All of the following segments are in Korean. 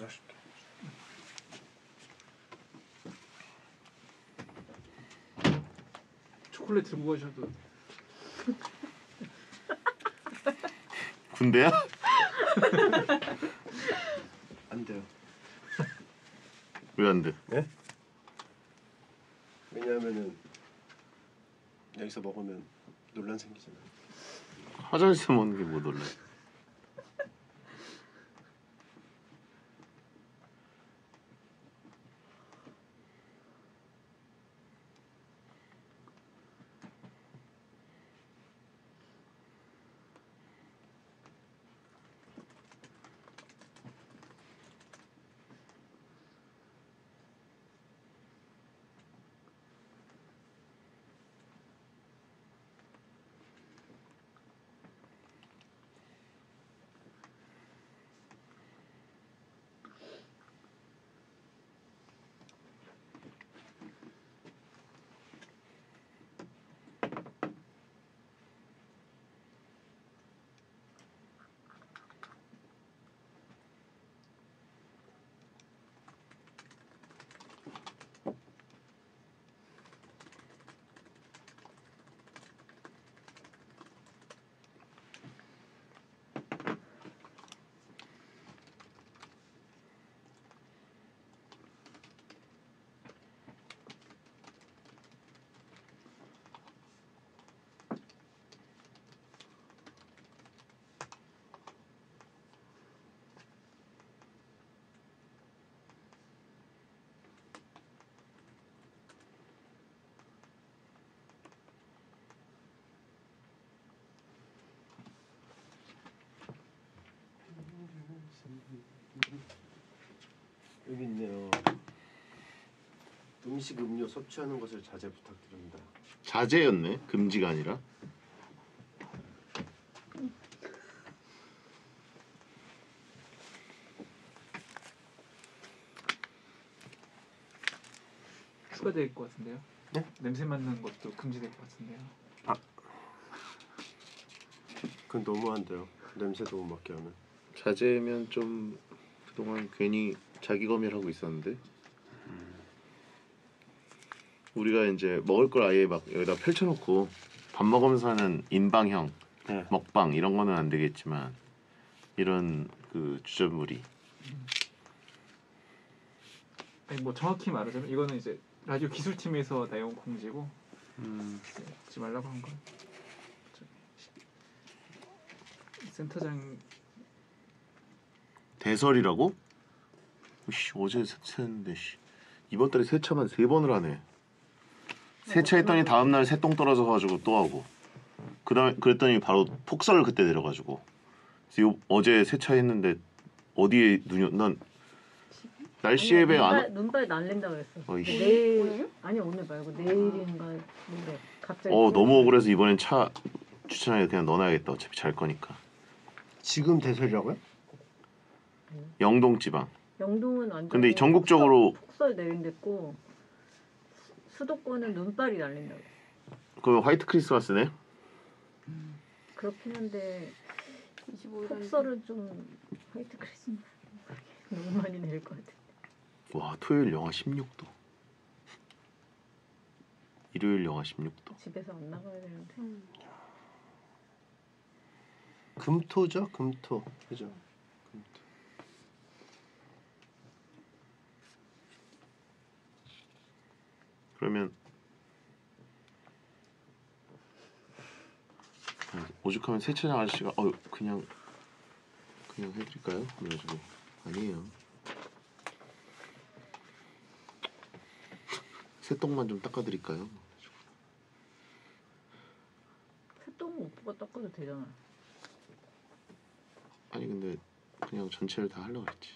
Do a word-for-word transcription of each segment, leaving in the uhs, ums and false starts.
가져줄게. 초콜릿 들고 가셔도. 군대야? 안 돼요. 왜 안 돼? 네? 왜냐하면은 여기서 먹으면 논란 생기잖아. 화장실에서 먹는 게 뭐 놀래? 여기 있네요. 음식 음료 섭취하는 것을 자제 부탁드립니다. 자제였네. 금지가 아니라. 추가될 것 같은데요. 네? 냄새 맡는 것도 금지될 것 같은데요. 아, 그건 너무한데요. 냄새도 못 맡게 하면. 자제면 좀 그동안 괜히 자기 검열하고 있었는데 음. 우리가 이제 먹을 걸 아예 막 여기다 펼쳐놓고 밥 먹으면서 하는 인방형 네. 먹방 이런 거는 안 되겠지만 이런 그 주전부리 음. 아니 뭐 정확히 말하자면 이거는 이제 라디오 기술팀에서 내용 공지고 음. 네, 하지 말라고 한 건 센터장 대설이라고? 씨, 어제 세차했는데 씨. 이번 달에 세차만 세 번을 하네. 세차했더니 다음 날 새똥 떨어져 가지고 또 하고. 그다음에 그랬더니 바로 폭설 그때 내려가지고. 그래서 요, 어제 세차했는데 어디에 눈이 난 날씨 앱에 안 눈발 날린다 그랬어. 어이. 내일 아니 오늘 말고 내일인가 모레 갑자기. 어 너무 억울해서 이번엔 차 주차장에 그냥 넣어놔야겠다. 어차피 잘 거니까. 지금 대설이라고요? 영동 지방. 영동은 완전. 근데 전국적으로 폭설, 폭설 내린댔고 수도권은 눈발이 날린다 그랬어. 그 화이트 크리스마스네. 음, 그렇긴 한데 폭설은 좀 화이트 크리스마스 너무 많이 내릴 것 같아. 와 토요일 영하 십육 도. 일요일 영하 십육 도. 집에서 안 나가야 되는데. 음. 금토죠, 금토. 그죠? 금토. 그러면 오죽하면 세차장 아저씨가 어 그냥 그냥 해드릴까요? 그래가지고 아니에요. 새똥만 좀 닦아드릴까요? 새똥은 오빠가 닦아도 되잖아. 아니 근데 그냥 전체를 다 하려고 했지.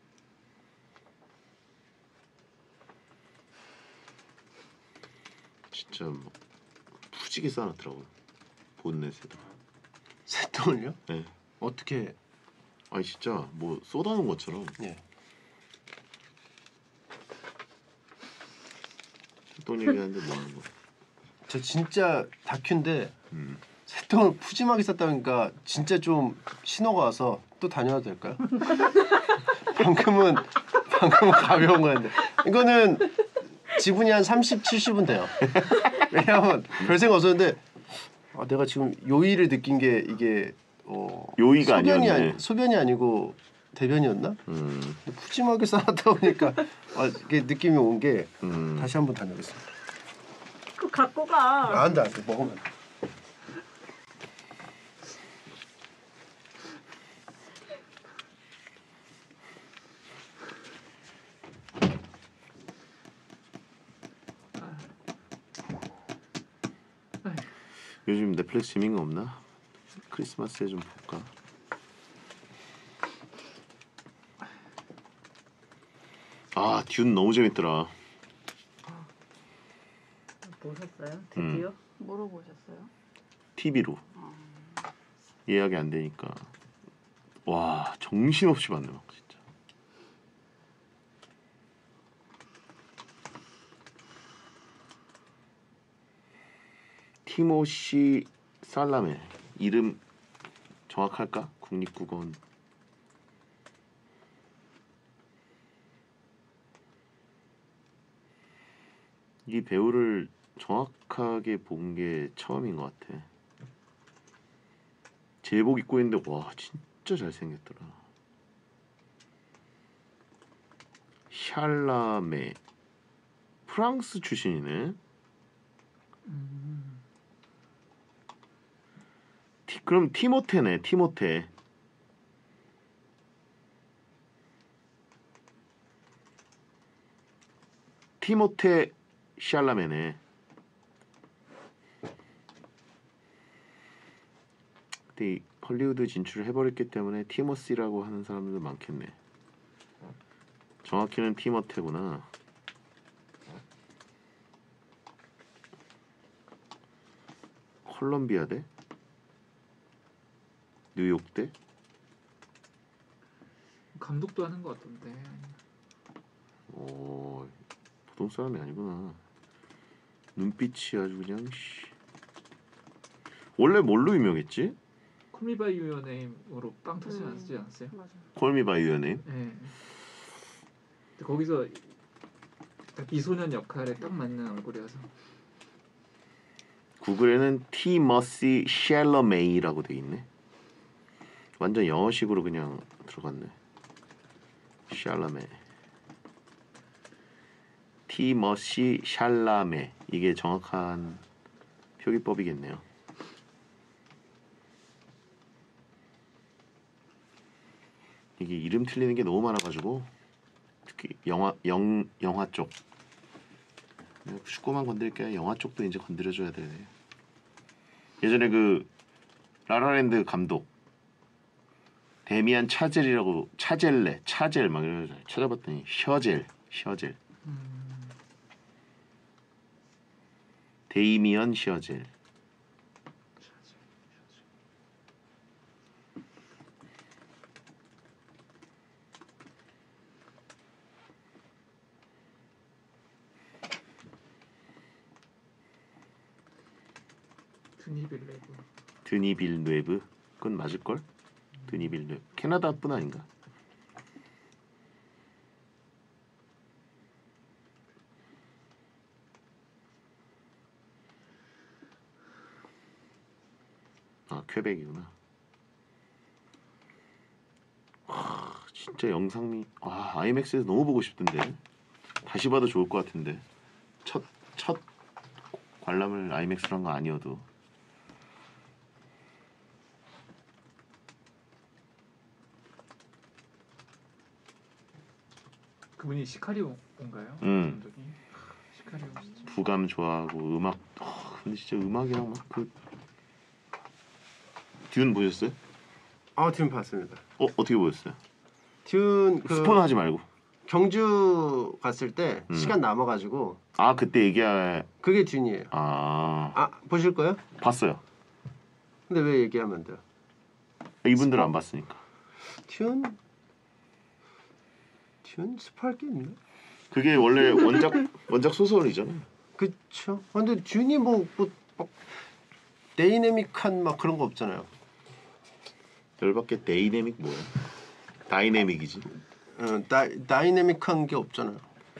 진짜 뭐 푸지게 쌓아놨더라고요. 본넷에다가. 새똥을요? 네. 어떻게? 아니 진짜 뭐 쏟아놓은 것처럼. 예. 새똥 얘기하는데 뭐 하는 거? 저 진짜 다큐인데 음. 새똥을 푸짐하게 쌌다 보니까 진짜 좀 신호가 와서 또 다녀와도 될까요? 방금은 방금은 가벼운 거였는데 이거는 지분이 한 삼십, 칠십은 돼요. 왜냐하면 별 생각 없었는데 아, 내가 지금 요의를 느낀 게 이게 어, 요의가 소변이 아니었네. 아니, 소변이 아니고 대변이었나? 음, 푸짐하게 쌓았다 보니까 아, 이게 느낌이 온 게 음. 다시 한번 다녀오겠습니다. 그거 갖고 가. 아, 안 돼, 안 돼. 먹으면 안 돼. 요즘 넷플릭스 재밌는 거 없나? 크리스마스에 좀 볼까? 아, 듄 너무 재밌더라. 보셨어요? 드디어? 뭐로 보셨어요? 티비로 예약이 안 되니까 와 정신없이 봤네 막 진짜. 티모시 살라메 이름 정확할까? 국립국어원. 이 배우를 정확하게 본 게 처음인 것 같아. 제복 입고 있는데 와 진짜 잘생겼더라. 샬라메 프랑스 출신이네. 티, 그럼 티모테네. 티모테. 티모테 샬라메네. 근데 헐리우드 진출을 해버렸기 때문에 티모시라고 하는 사람들도 많겠네. 정확히는 티모테구나. 콜롬비아대? 뉴욕대? 감독도 하는 것 같던데. 오, 보통 사람이 아니구나. 눈빛이 아주 그냥 씨. 원래 뭘로 유명했지? 콜미바이 유어 네임으로 빵 터지지 음. 않았지 않았어요? 맞아. 콜미 바이 유어 네임? 네. 근데 거기서 딱 미소년 역할에 딱 맞는 얼굴이어서. 구글에는 티머시 샬러메이라고 돼 있네. 완전 영어식으로 그냥 들어갔네. 샬라메. 티머시 샬라메. 이게 정확한 표기법이겠네요. 이게 이름 틀리는 게 너무 많아가지고 특히 영화 영 영화 쪽 축구만 건드릴게요. 영화 쪽도 이제 건드려줘야 돼. 예전에 그 라라랜드 감독 데미안 차젤이라고 차젤레 차젤 막 이러면서 찾아봤더니 셔젤 셔젤 음. 데이미언 셔젤. 드니 빌레브. 드니 빌뇌브. 그건 맞을걸? 드니 빌뇌브. 캐나다 분 아닌가? 아, 퀘벡이구나. 와, 진짜 영상미. 아, 아이맥스에서 너무 보고 싶던데. 다시 봐도 좋을 것 같은데. 첫, 첫 관람을 아이맥스로 한 거 아니어도. 그분이 시카리오인가요? 음. 감독이. 시카리오 진짜. 부감 좋아하고 음악. 어, 근데 진짜 음악이랑 막 그. 듄 보셨어요? 아, 듄 봤습니다. 어 어떻게 보셨어요? 듄 그 스포는 하지 말고. 경주 갔을 때 음. 시간 남아가지고 아 그때 얘기할. 그게 듄이에요. 아, 아, 보실 거예요? 봤어요. 근데 왜 얘기하면 안 돼요? 이분들은 안 봤으니까. 듄? 듄 스포할 게 있나? 그게 원래 원작 원작 소설이잖아. 그쵸. 근데 듄이 뭐, 뭐, 막 데이내믹한 막 그런 거 없잖아요. 열받게 데이내믹 뭐야? 다이내믹이지. 어, 다이, 다이내믹한 게 없잖아요.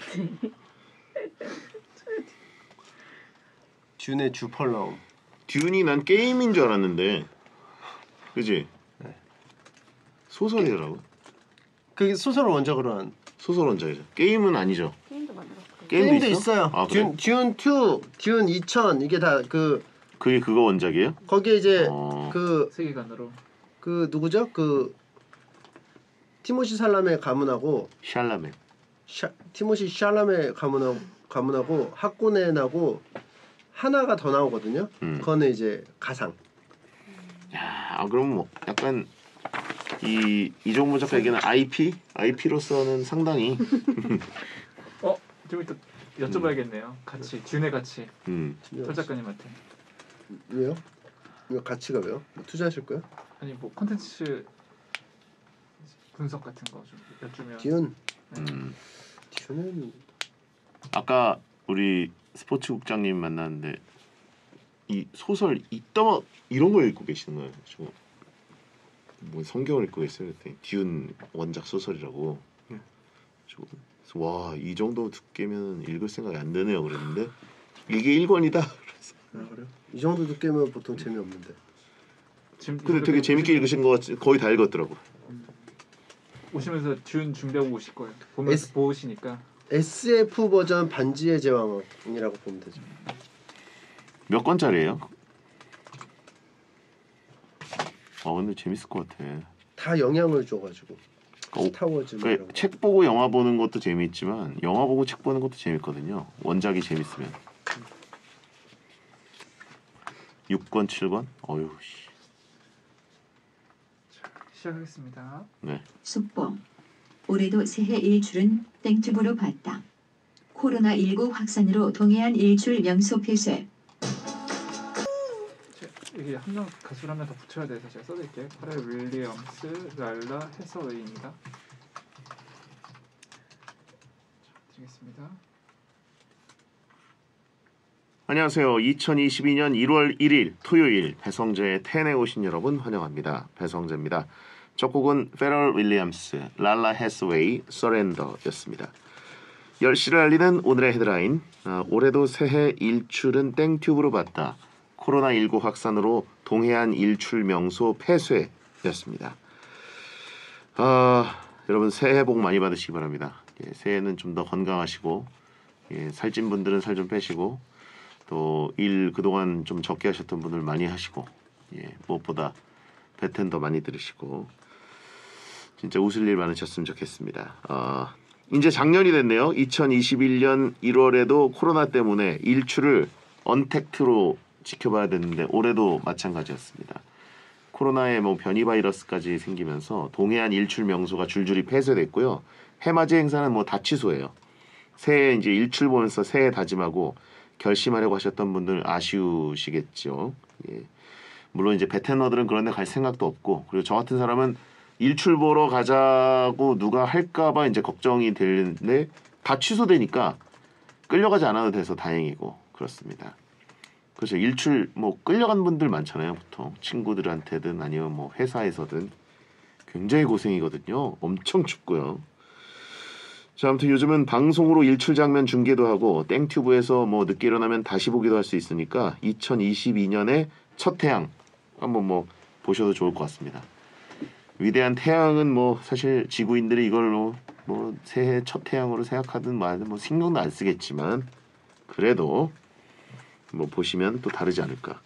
듄의 주펄나움. 듄이 난 게임인 줄 알았는데, 그지? 네. 소설이라고? 그게 소설을 원작으로 한. 소설 원작이죠. 게임은 아니죠. 게임도 만들었고. 게임도, 게임도 있어? 있어요. 아, 그래? 듄, 듄 이, 듄 이천 이게 다 그 그게 그거 원작이에요? 거기에 이제 어. 그 세계관으로. 그 누구죠? 그 티모시 살라메 가문하고 샬라메. 샤, 티모시 샬라메 가문하고 가문하고 하코넨하고 하나가 더 나오거든요. 음. 그거는 이제 가상. 야, 아, 그럼 뭐 약간 이 이종무 작가에게는 아이피? 아이피로서는 상당히 어, 좀 이따 여쭤봐야겠네요. 같이 듄의 가치. 음. 설 작가님한테. 왜요? 이거 가치가 왜요? 뭐 투자하실 거예요? 아니 뭐 콘텐츠 분석 같은 거 좀 여쭈면. 듄. 음. 듄은 아까 우리 스포츠 국장님 만났는데 이 소설 이따마 이런 걸 읽고 계시는 거예요. 지금 뭐 성경을 읽고 계세요. 그랬더니 듄 원작 소설이라고. 와, 이 정도 두께면 읽을 생각이 안 드네요. 그랬는데 이게 일 권이다. 그래서 아, 그래요? 이 정도 두께면 보통 재미없는데. 지금 근데 되게 재밌게 읽으신 거 같이 거의 다 읽었더라고. 오시면서 듄 준비하고 오실 거예요. 보면서 에스- 보시니까. 에스에프 버전 반지의 제왕이라고 보면 되죠. 몇 권짜리예요? 아, 근데 재밌을 것 같아. 다 영향을 줘가지고 어, 스타워즈 뭐 그러니까 이런 거. 책 보고 영화 보는 것도 재미있지만 영화 보고 책 보는 것도 재밌거든요. 원작이 재밌으면. 육 권, 칠 권? 어휴 씨. 자, 시작하겠습니다. 네. 속보. 올해도 새해 일출은 땡튜브로 봤다. 코로나십구 확산으로 동해안 일출 명소 폐쇄. 제- 이게 한 명 가수를 한 명 더 붙여야 돼서 제가 써드릴게요. 파렐 윌리엄스, 랄라 해서웨이입니다. 자, 드리겠습니다. 안녕하세요. 이천이십이 년 일월 일일 토요일 배성재의 텐에 오신 여러분 환영합니다. 배성재입니다. 첫 곡은 페럴 윌리엄스, 랄라 해스웨이, 서렌더였습니다. 열 시를 알리는 오늘의 헤드라인. 아, 올해도 새해 일출은 땡튜브로 봤다. 코로나십구 확산으로 동해안 일출 명소 폐쇄였습니다. 아, 여러분 새해 복 많이 받으시기 바랍니다. 예, 새해는 좀 더 건강하시고, 예, 살찐 분들은 살 좀 빼시고, 또 일 그동안 좀 적게 하셨던 분들 많이 하시고, 예, 무엇보다 배텐 더 많이 들으시고 진짜 웃을 일 많으셨으면 좋겠습니다. 어, 이제 작년이 됐네요. 이천이십일 년 일월에도 코로나 때문에 일출을 언택트로 지켜봐야 됐는데 올해도 마찬가지였습니다. 코로나에 뭐 변이 바이러스까지 생기면서 동해안 일출 명소가 줄줄이 폐쇄됐고요. 해맞이 행사는 뭐 다 취소해요. 새해 이제 일출 보면서 새해 다짐하고 결심하려고 하셨던 분들 아쉬우시겠죠. 예. 물론 이제 베테너들은 그런 데 갈 생각도 없고, 그리고 저 같은 사람은 일출 보러 가자고 누가 할까봐 이제 걱정이 되는데 다 취소되니까 끌려가지 않아도 돼서 다행이고 그렇습니다. 그렇죠. 일출 뭐 끌려간 분들 많잖아요. 보통 친구들한테든 아니면 뭐 회사에서든 굉장히 고생이거든요. 엄청 춥고요. 자, 아무튼 요즘은 방송으로 일출 장면 중계도 하고 땡튜브에서 뭐 늦게 일어나면 다시 보기도 할 수 있으니까 이천이십이 년의 첫 태양 한번 뭐 보셔도 좋을 것 같습니다. 위대한 태양은 뭐 사실 지구인들이 이걸로 뭐 새해 첫 태양으로 생각하든 말든 뭐 신경도 안 쓰겠지만 그래도 뭐 보시면 또 다르지 않을까.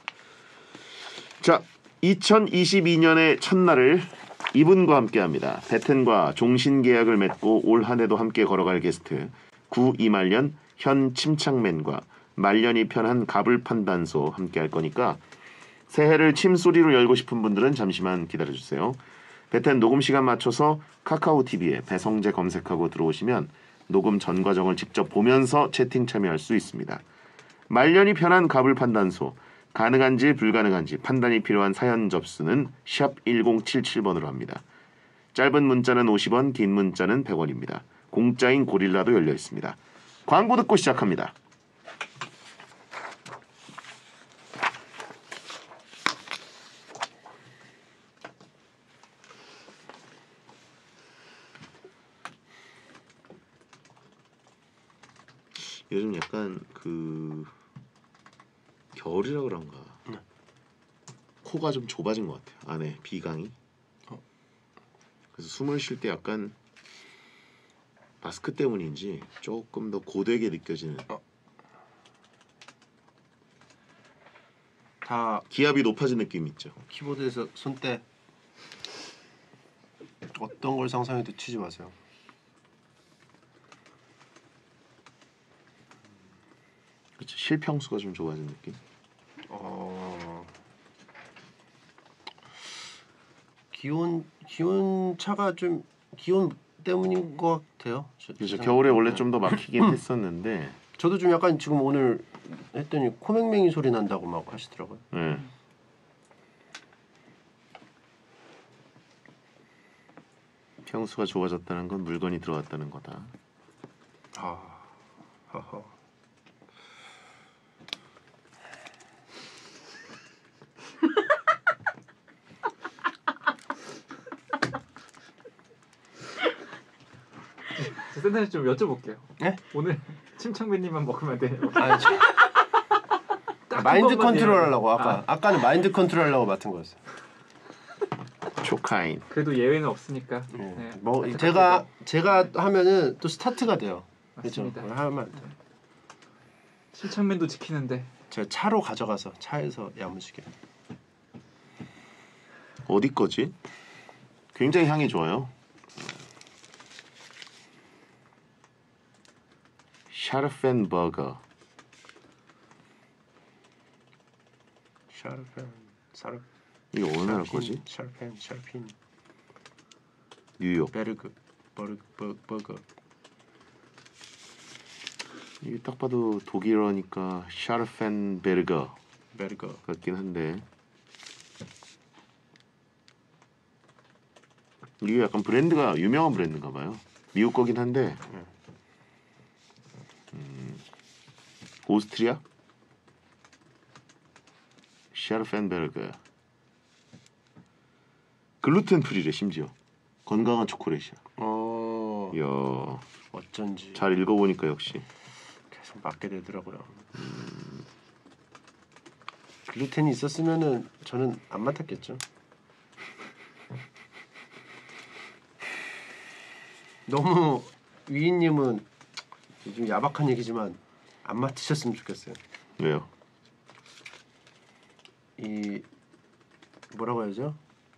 자, 이천이십이 년의 첫날을 이분과 함께합니다. 베텐과 종신 계약을 맺고 올 한해도 함께 걸어갈 게스트 구 이말년 현 침착맨과 말년이 편한 가불 판단소 함께할 거니까 새해를 침소리로 열고 싶은 분들은 잠시만 기다려주세요. 베텐 녹음 시간 맞춰서 카카오티비에 배성재 검색하고 들어오시면 녹음 전 과정을 직접 보면서 채팅 참여할 수 있습니다. 말년이 편한 가불 판단소, 가능한지 불가능한지 판단이 필요한 사연 접수는 샵 일공칠칠 번으로 합니다. 짧은 문자는 오십 원, 긴 문자는 백 원입니다. 공짜인 고릴라도 열려 있습니다. 광고 듣고 시작합니다. 요즘 약간 그 겨울이라 그런가 네. 코가 좀 좁아진 것 같아요. 안에 비강이. 어. 그래서 숨을 쉴 때 약간 마스크 때문인지 조금 더 고되게 느껴지는. 어. 다 기압이 높아진 느낌 있죠. 키보드에서 손대 어떤 걸 상상해도 치지 마세요. 그렇죠. 실평수가 좀 좁아진 느낌. 어... 기온 기온 차가 좀 기온 때문인 것 같아요. 저- 그래서 저 겨울에 원래 생각에는. 좀 더 막히긴 했었는데. 저도 좀 약간 지금 오늘 했더니 코맹맹이 소리 난다고 막 하시더라고요. 네. 평수가 좁아졌다는 건 물건이 들어왔다는 거다. 아, 하하. 저 센터님 좀 여쭤볼게요. 네? 오늘 침착맨님만 먹으면 돼요. 아니, 저- 딱 마인드 그것만 컨트롤 해요. 하려고 아까 아, 아까는 마인드 컨트롤 하려고 맡은 거였어. 초카인. 그래도 예외는 없으니까. 네. 네, 뭐 안타깝게도. 제가 제가 하면은 또 스타트가 돼요. 그렇죠. 맞습니다. 하면 안 돼. 침착맨도 지키는데 제가 차로 가져가서 차에서 야무지게. 어디 거지? 굉장히 향이 좋아요. 샤르펜 버거. 샤르펜, 사르. 이게 어느 나라 거지? 샤르펜, 샤르핀, 뉴욕. 베르그, 버르, 버, 버거. 이게 딱 봐도 독일어니까 샤르펜베르거 베르거. 같긴 한데 이게 약간 브랜드가 유명한 브랜드인가 봐요. 미국 거긴 한데 음, 오스트리아? 샤르펜베르거 글루텐 프리래 심지어 건강한 초콜릿이야. 어, 이야 어쩐지 잘 읽어보니까 역시 계속 맞게 되더라고요. 글루텐이 있었으면은 저는 안 맡았겠죠. 너무 위인님은 좀 야박한 얘기지만 안 맡으셨으면 좋겠어요. 왜요? 이 뭐라고 해야죠?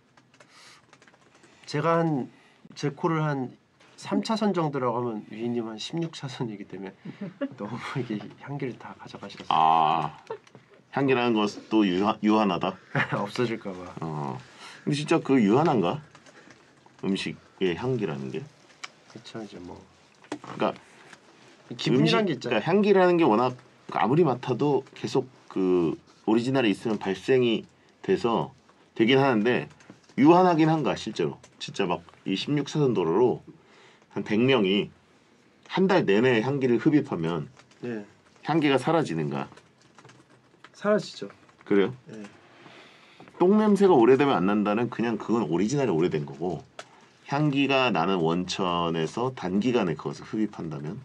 제가 한 제 코를 한 삼 차선 정도라고 하면 위인님 한 십육 차선이기 때문에 너무 이게 향기를 다 가져가시라서 아 향기라는 것도 유한, 유한하다. 없어질까 봐. 어 근데 진짜 그 유한한가? 음식의 향기라는 게. 그렇죠 이제 뭐 그러니까 기분이란 음식, 게 있잖아요. 그러니까 향기라는 게 워낙 아무리 맡아도 계속 그 오리지널이 있으면 발생이 돼서 되긴 하는데 유한하긴 한가 실제로. 진짜 막 이 십육 차선 도로로 한 백 명이 한 달 내내 향기를 흡입하면 네 향기가 사라지는가? 사라지죠. 그래요? 네. 똥 냄새가 오래되면 안 난다는 그냥 그건 오리지널이 오래된 거고 향기가 나는 원천에서 단기간에 그것을 흡입한다면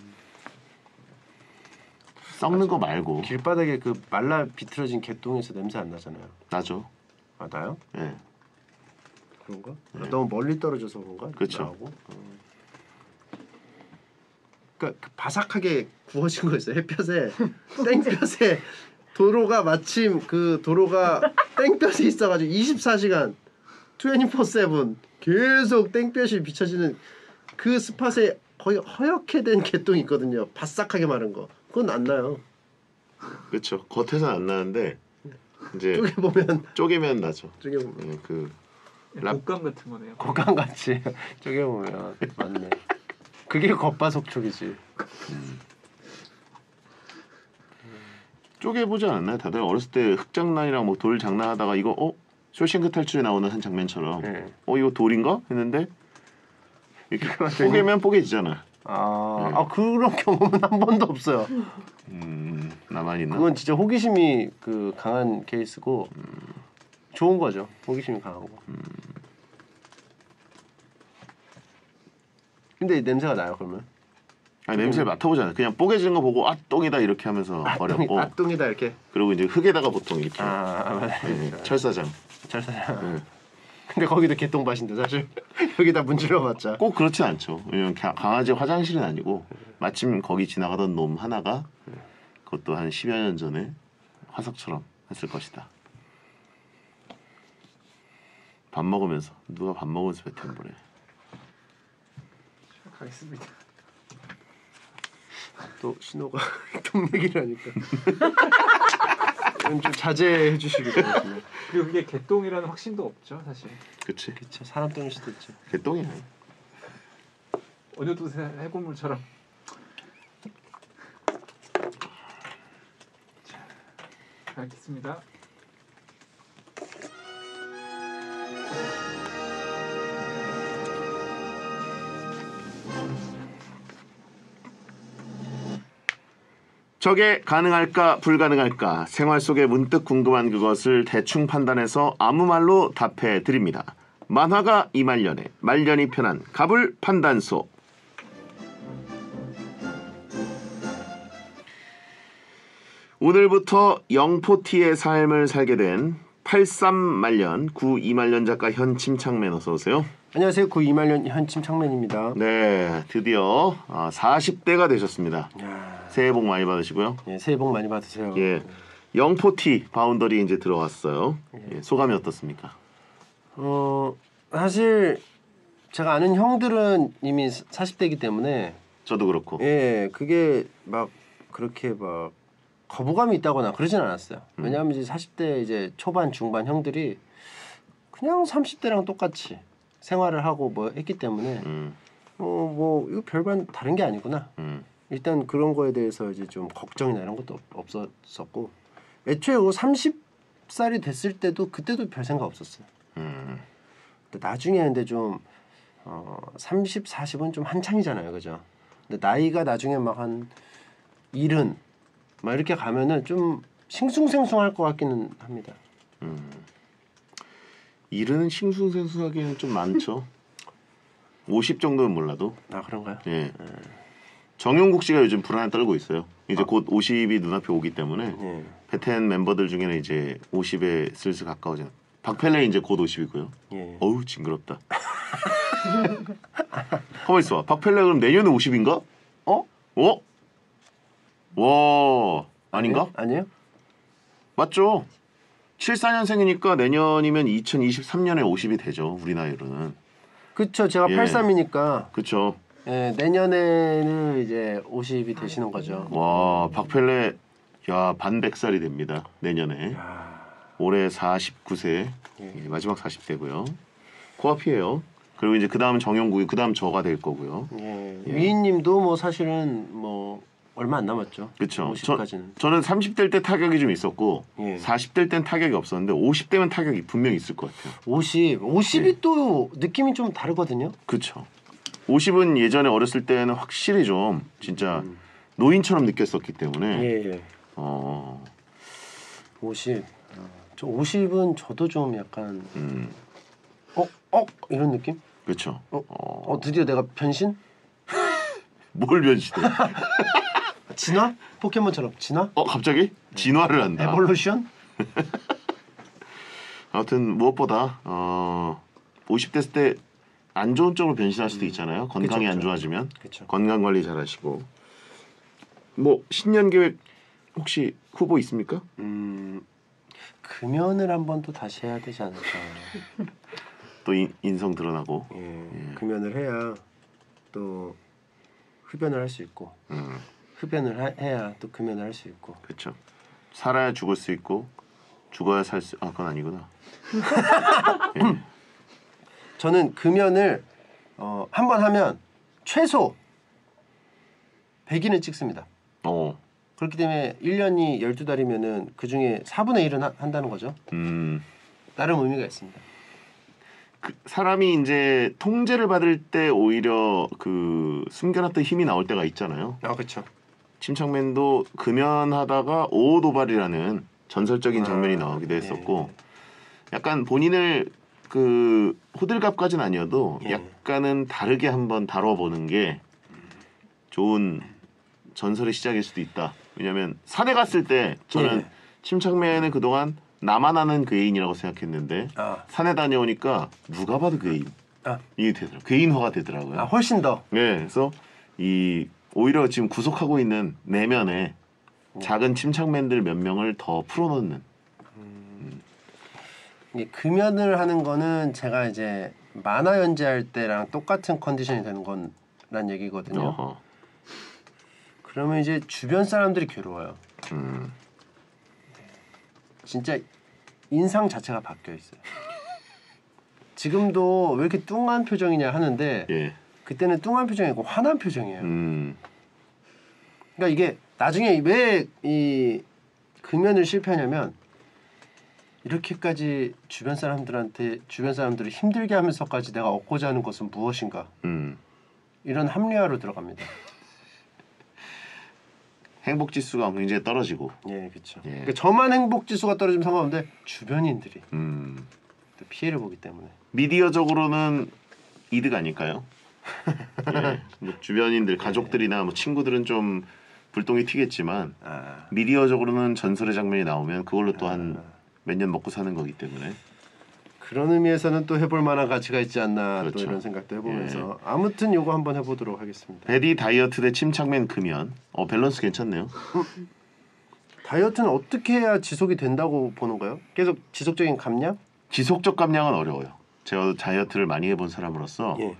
썩는 거 말고 길바닥에 그 말라 비틀어진 개똥에서 냄새 안 나잖아요. 나죠. 아 나요? 예. 그런가? 네. 아, 너무 멀리 떨어져서 그런가? 그쵸. 나오고? 음. 그러니까 그 바삭하게 구워진 거 있어요. 햇볕에 땡볕에 도로가 마침 그 도로가 땡볕에 있어가지고 이십사 시간 이십사 세븐 계속 땡볕이 비춰지는 그 스팟에 거의 허옇게 된 개똥이 있거든요. 바싹하게 마른 거. 그건 안 나요. 그렇죠. 겉에서는 안 나는데 이제 쪼개 보면 쪼개면 나죠. 쪼개 보면 예, 그 곶감 같은 거네요. 고강 같이 쪼개 보면 맞네. 그게 겉바속촉이지. 쪼개보지 않았나요? 다들 어렸을 때 흙장난이랑 뭐 돌 장난하다가 이거 어? 쇼싱크 탈출에 나오는 한 장면처럼 네. 어 이거 돌인가? 했는데 이렇게 그러더니- 뽀개면 뽀개지잖아. 아, 네. 아 그런 경험은 한 번도 없어요. 음 나만 있나? 그건 진짜 호기심이 그 강한 케이스고 좋은 거죠. 호기심이 강한 거. 근데 냄새가 나요 그러면? 아니 냄새 맡아보잖아요. 그냥 뽀개지는 거 보고 아 똥이다 이렇게 하면서 버렸고. 아 똥이다 이렇게. 그리고 이제 흙에다가 보통 이렇게. 아 맞아. 네, 철사장. 잘사요. 네. 근데 거기도 개똥밭인데 사실 여기다 문질러봤자. 꼭 그렇진 않죠. 왜냐면 가- 강아지 화장실은 아니고 마침 거기 지나가던 놈 하나가 그것도 한 십여 년 전에 화석처럼 했을 것이다. 밥 먹으면서 누가 밥 먹으면서 뱉은 보래. 자, 가겠습니다. 또 신호가 똥 얘기를 하니까. 이건 좀 자제해 주시기 바랍니다. 그리고 그게 개똥이라는 확신도 없죠, 사실. 그치? 그쵸 사람 똥일 수도 있죠. 개똥이야. 어느 두 해고물처럼. 자, 가겠습니다. 저게 가능할까 불가능할까 생활 속에 문득 궁금한 그것을 대충 판단해서 아무 말로 답해 드립니다. 만화가 이말년에 말년이 편한 가불 판단소. 오늘부터 영포티의 삶을 살게 된 팔십삼 말년 구 이말년 작가 현침창맨 어서 오세요. 안녕하세요. 구 이말년 현침창맨입니다. 네, 드디어 아, 사십 대가 되셨습니다. 야, 새해 복 많이 받으시고요. 예, 새해 복 많이 받으세요. 예, 영포티 바운더리 이제 들어왔어요. 예, 소감이 어떻습니까? 어 사실 제가 아는 형들은 이미 사십 대이기 때문에 저도 그렇고. 예 그게 막 그렇게 막 거부감이 있다거나 그러진 않았어요. 왜냐하면 이제 사십 대 이제 초반 중반 형들이 그냥 삼십 대랑 똑같이 생활을 하고 뭐 했기 때문에 음, 어뭐 이거 별반 다른 게 아니구나. 음, 일단 그런 거에 대해서 이제 좀 걱정이나 이런 것도 없- 없었었고 애초에 그 삼십 살이 됐을 때도 그때도 별 생각 없었어요. 음, 근데 나중에 근데 좀 어, 삼십, 사십은 좀 한창이잖아요, 그죠? 근데 나이가 나중에 막 한 일흔 막 이렇게 가면은 좀 싱숭생숭할 것 같기는 합니다. 음. 일은 싱숭생숭하기는 좀 많죠. 오십 정도는 몰라도. 아 그런가요? 예. 정용국 씨가 요즘 불안에 떨고 있어요. 이제 곧 오십이 눈앞에 오기 때문에 예. 베텐 멤버들 중에는 이제 오십에 슬슬 가까워지는. 박펠레 이제 곧 오십이고요. 예. 어우 징그럽다. 가만 있어. 박펠레 그럼 내년에 오십인가? 어? 어? 와 아닌가? 아니에요? 맞죠? 칠십사 년생이니까 내년이면 이천이십삼 년에 오십이 되죠. 우리 나이로는. 그쵸. 제가 예. 팔십삼이니까 그쵸? 예, 내년에는 이제 오십이 되시는 거죠. 와 박펠레 야 반백살이 됩니다. 내년에. 야, 올해 사십구 세 예. 마지막 사십 대고요. 코앞이에요. 그리고 이제 그 다음 정용국이 그 다음 저가 될 거고요. 예. 예. 위인님도 뭐 사실은 뭐 얼마 안 남았죠. 그렇죠. 오십까지는. 저는 삼십 대일 때 타격이 좀 있었고 예. 사십 대일 땐 타격이 없었는데 오십 대면 타격이 분명히 있을 것 같아요. 오십, 오십이 예. 또 느낌이 좀 다르거든요. 그렇죠. 오십은 예전에 어렸을 때는 확실히 좀 진짜 음. 노인처럼 느꼈었기 때문에 예, 예. 어, 오십. 저 오십은 저도 좀 약간 음, 어, 어 이런 느낌? 그렇죠. 어, 어, 어 드디어 내가 변신? 뭘 변시돼? 진화? 포켓몬처럼 진화? 어 갑자기 진화를 한다. 에볼루션? 아무튼 무엇보다 어, 오십 대 때 안 좋은 쪽으로 변신할 수도 있잖아요. 건강이 그쵸, 안 그쵸. 좋아지면 그렇죠. 건강 관리 잘하시고 뭐 신년 계획 혹시 후보 있습니까? 음, 금연을 한번 또 다시 해야 되지 않을까. 또 인, 인성 드러나고 예, 금연을 해야 또 흡연을 할 수 있고 음, 흡연을 하, 해야 또 금연을 할 수 있고. 그렇죠. 살아야 죽을 수 있고 죽어야 살 수 아 그건 아니구나. 예. 저는 금연을 어, 한 번 하면 최소 백 일은 찍습니다. 어, 그렇기 때문에 일 년이 열두 달이면은 그중에 사분의 일은 하, 한다는 거죠. 음, 나름 의미가 있습니다. 그 사람이 이제 통제를 받을 때 오히려 그 숨겨놨던 힘이 나올 때가 있잖아요. 아, 그렇죠. 침착맨도 금연하다가 오도발이라는 전설적인 아, 장면이 나오기도 했었고 예. 약간 본인을 그 호들갑까지는 아니어도 예. 약간은 다르게 한번 다뤄보는 게 좋은 전설의 시작일 수도 있다. 왜냐면 산에 갔을 때 저는 예. 침착맨은 그동안 나만 아는 그 애인이라고 생각했는데 아, 산에 다녀오니까 누가 봐도 그 애인. 아. 이게 되더라고요. 괴인화가 되더라고요. 아 훨씬 더. 네, 그래서 이 오히려 지금 구속하고 있는 내면에 작은 침착맨들 몇 명을 더 풀어넣는. 이게 금연을 하는 거는 제가 이제 만화 연재할 때랑 똑같은 컨디션이 되는 건란 얘기거든요. 어허. 그러면 이제 주변 사람들이 괴로워요. 음. 진짜 인상 자체가 바뀌어 있어요. 지금도 왜 이렇게 뚱한 표정이냐 하는데 예. 그때는 뚱한 표정이 아니고 화난 표정이에요. 음. 그러니까 이게 나중에 왜 이 금연을 실패하냐면 이렇게까지 주변 사람들한테 주변 사람들을 힘들게 하면서까지 내가 얻고자 하는 것은 무엇인가 음. 이런 합리화로 들어갑니다. 행복 지수가 굉장히 떨어지고. 예, 그렇죠. 예. 그러니까 저만 행복 지수가 떨어지면 상관없는데 주변인들이 음. 또 피해를 보기 때문에. 미디어적으로는 이득 아닐까요? 예. 뭐 주변인들, 가족들이나 뭐 친구들은 좀 불똥이 튀겠지만 아, 미디어적으로는 전설의 장면이 나오면 그걸로 또 한 몇 년 먹고 사는 거기 때문에. 그런 의미에서는 또 해볼 만한 가치가 있지 않나 또 그렇죠. 이런 생각도 해보면서 아무튼 요거 한번 해보도록 하겠습니다. 베디 다이어트 대 침착맨 금연. 어 밸런스 괜찮네요. 다이어트는 어떻게 해야 지속이 된다고 보는가요? 계속 지속적인 감량? 지속적 감량은 어려워요. 제가 다이어트를 많이 해본 사람으로서 예.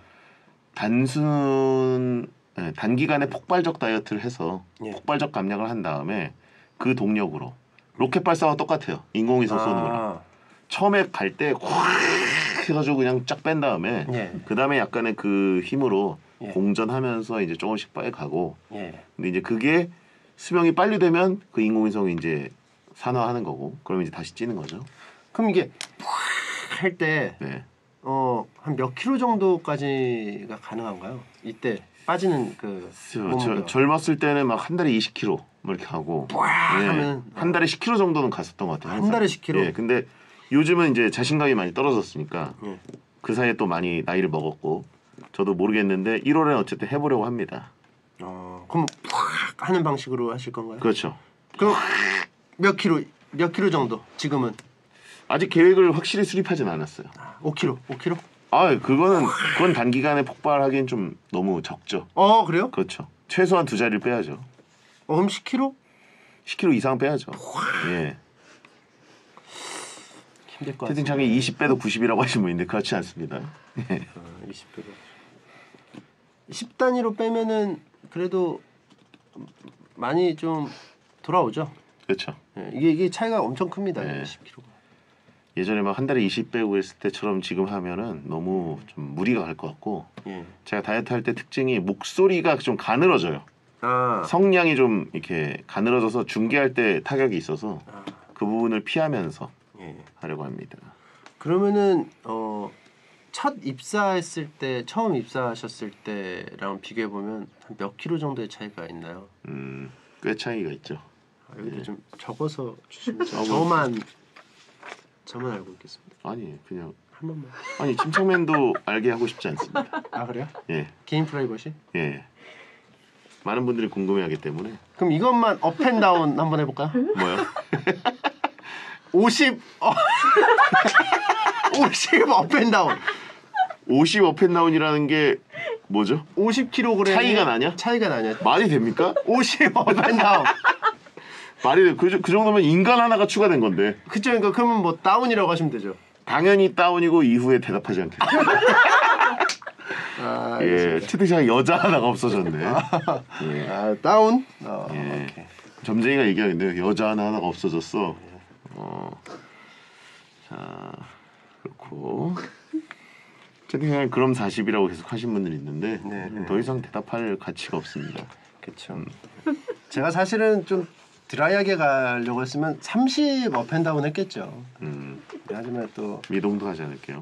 단순 예, 단기간에 폭발적 다이어트를 해서 예. 폭발적 감량을 한 다음에 그 동력으로 로켓 발사와 똑같아요. 인공위성 쏘는 거랑. 아, 처음에 갈 때 확 해가지고 그냥 쫙 뺀 다음에 예. 그 다음에 약간의 그 힘으로 예. 공전하면서 이제 조금씩 빨리 가고. 예. 근데 이제 그게 수명이 빨리 되면 그 인공위성이 이제 산화하는 거고, 그러면 이제 다시 찌는 거죠. 그럼 이게 할 때 네. 어, 한 몇 킬로 정도까지가 가능한가요? 이때 빠지는 그 저, 몸무게가. 저, 젊었을 때는 막 한 달에 이십 킬로그램 뭐 이렇게 하고, 예, 하면 한 달에 십 킬로그램 정도는 갔었던 것 같아요. 한 항상. 달에 십 킬로그램? 예, 근데 요즘은 이제 자신감이 많이 떨어졌으니까 예. 그 사이에 또 많이 나이를 먹었고, 저도 모르겠는데 일월에 어쨌든 해보려고 합니다. 어, 그럼 확 하는 방식으로 하실 건가요? 그렇죠. 그럼 몇 킬로 몇 킬로 정도? 지금은 아직 계획을 확실히 수립하진 않았어요. 오 킬로, 오 킬로? 아, 그거는 그건 단기간에 폭발하기엔 좀 너무 적죠. 어, 그래요? 그렇죠. 최소한 두 자리를 빼야죠. 어, 그럼 십 킬로? 십 킬로그램 이상 빼야죠. 예. 힘들 것 같습니다. 채팅창에 이십 배도 구십이라고 하신 분인데 그렇지 않습니다. 예. 어, 이십 배로. 십 단위로 빼면은 그래도 많이 좀 돌아오죠. 그렇죠. 예, 이게 이게 차이가 엄청 큽니다. 네. 십 킬로가. 예전에 막 한 달에 이십 빼고 했을 때처럼 지금 하면은 너무 좀 무리가 갈 것 같고, 예. 제가 다이어트 할 때 특징이 목소리가 좀 가늘어져요. 아, 성량이 좀 이렇게 가늘어져서 중계할 때 타격이 있어서 아, 그 부분을 피하면서 예. 하려고 합니다. 그러면은 어, 첫 입사했을 때 처음 입사하셨을 때랑 비교해 보면 한 몇 킬로 정도의 차이가 있나요? 음, 꽤 차이가 있죠. 아, 여기도 네. 좀 적어서 주시면 저- 적어. 저만 저만 알고 있겠습니다. 아니 그냥 한 번만. 아니 침착맨도 알게 하고 싶지 않습니다. 아 그래요? 예, 개인 프라이버시? 예. 많은 분들이 궁금해하기 때문에. 그럼 이것만 업앤다운 한번 해볼까요? 뭐요? 오십 어, 오십 업앤다운 오십 업앤다운이라는 게 뭐죠? 오십 킬로그램 차이가 나냐? 차이가 나냐? 말이 됩니까? 오십 업앤다운 말이 돼. 그, 그 정도면 인간 하나가 추가된 건데. 그쵸? 그러니까 그러면 뭐 다운이라고 하시면 되죠. 당연히 다운이고 이후에 대답하지 않겠죠. 아, 예, 채팅창에 여자 하나가 없어졌네. 예. 아 다운? 어, 예. 오케이. 점쟁이가 얘기하는데 여자 하나 하나가 없어졌어. 어. 자, 그렇고 채팅창에 그럼 사십이라고 계속 하신 분들이 있는데 네, 네. 더 이상 대답할 가치가 없습니다. 그렇죠. 제가 사실은 좀 드라이하게 가려고 했으면 삼십 업앤다운 했겠죠. 음, 하지만 또 미동도 하지 않을게요.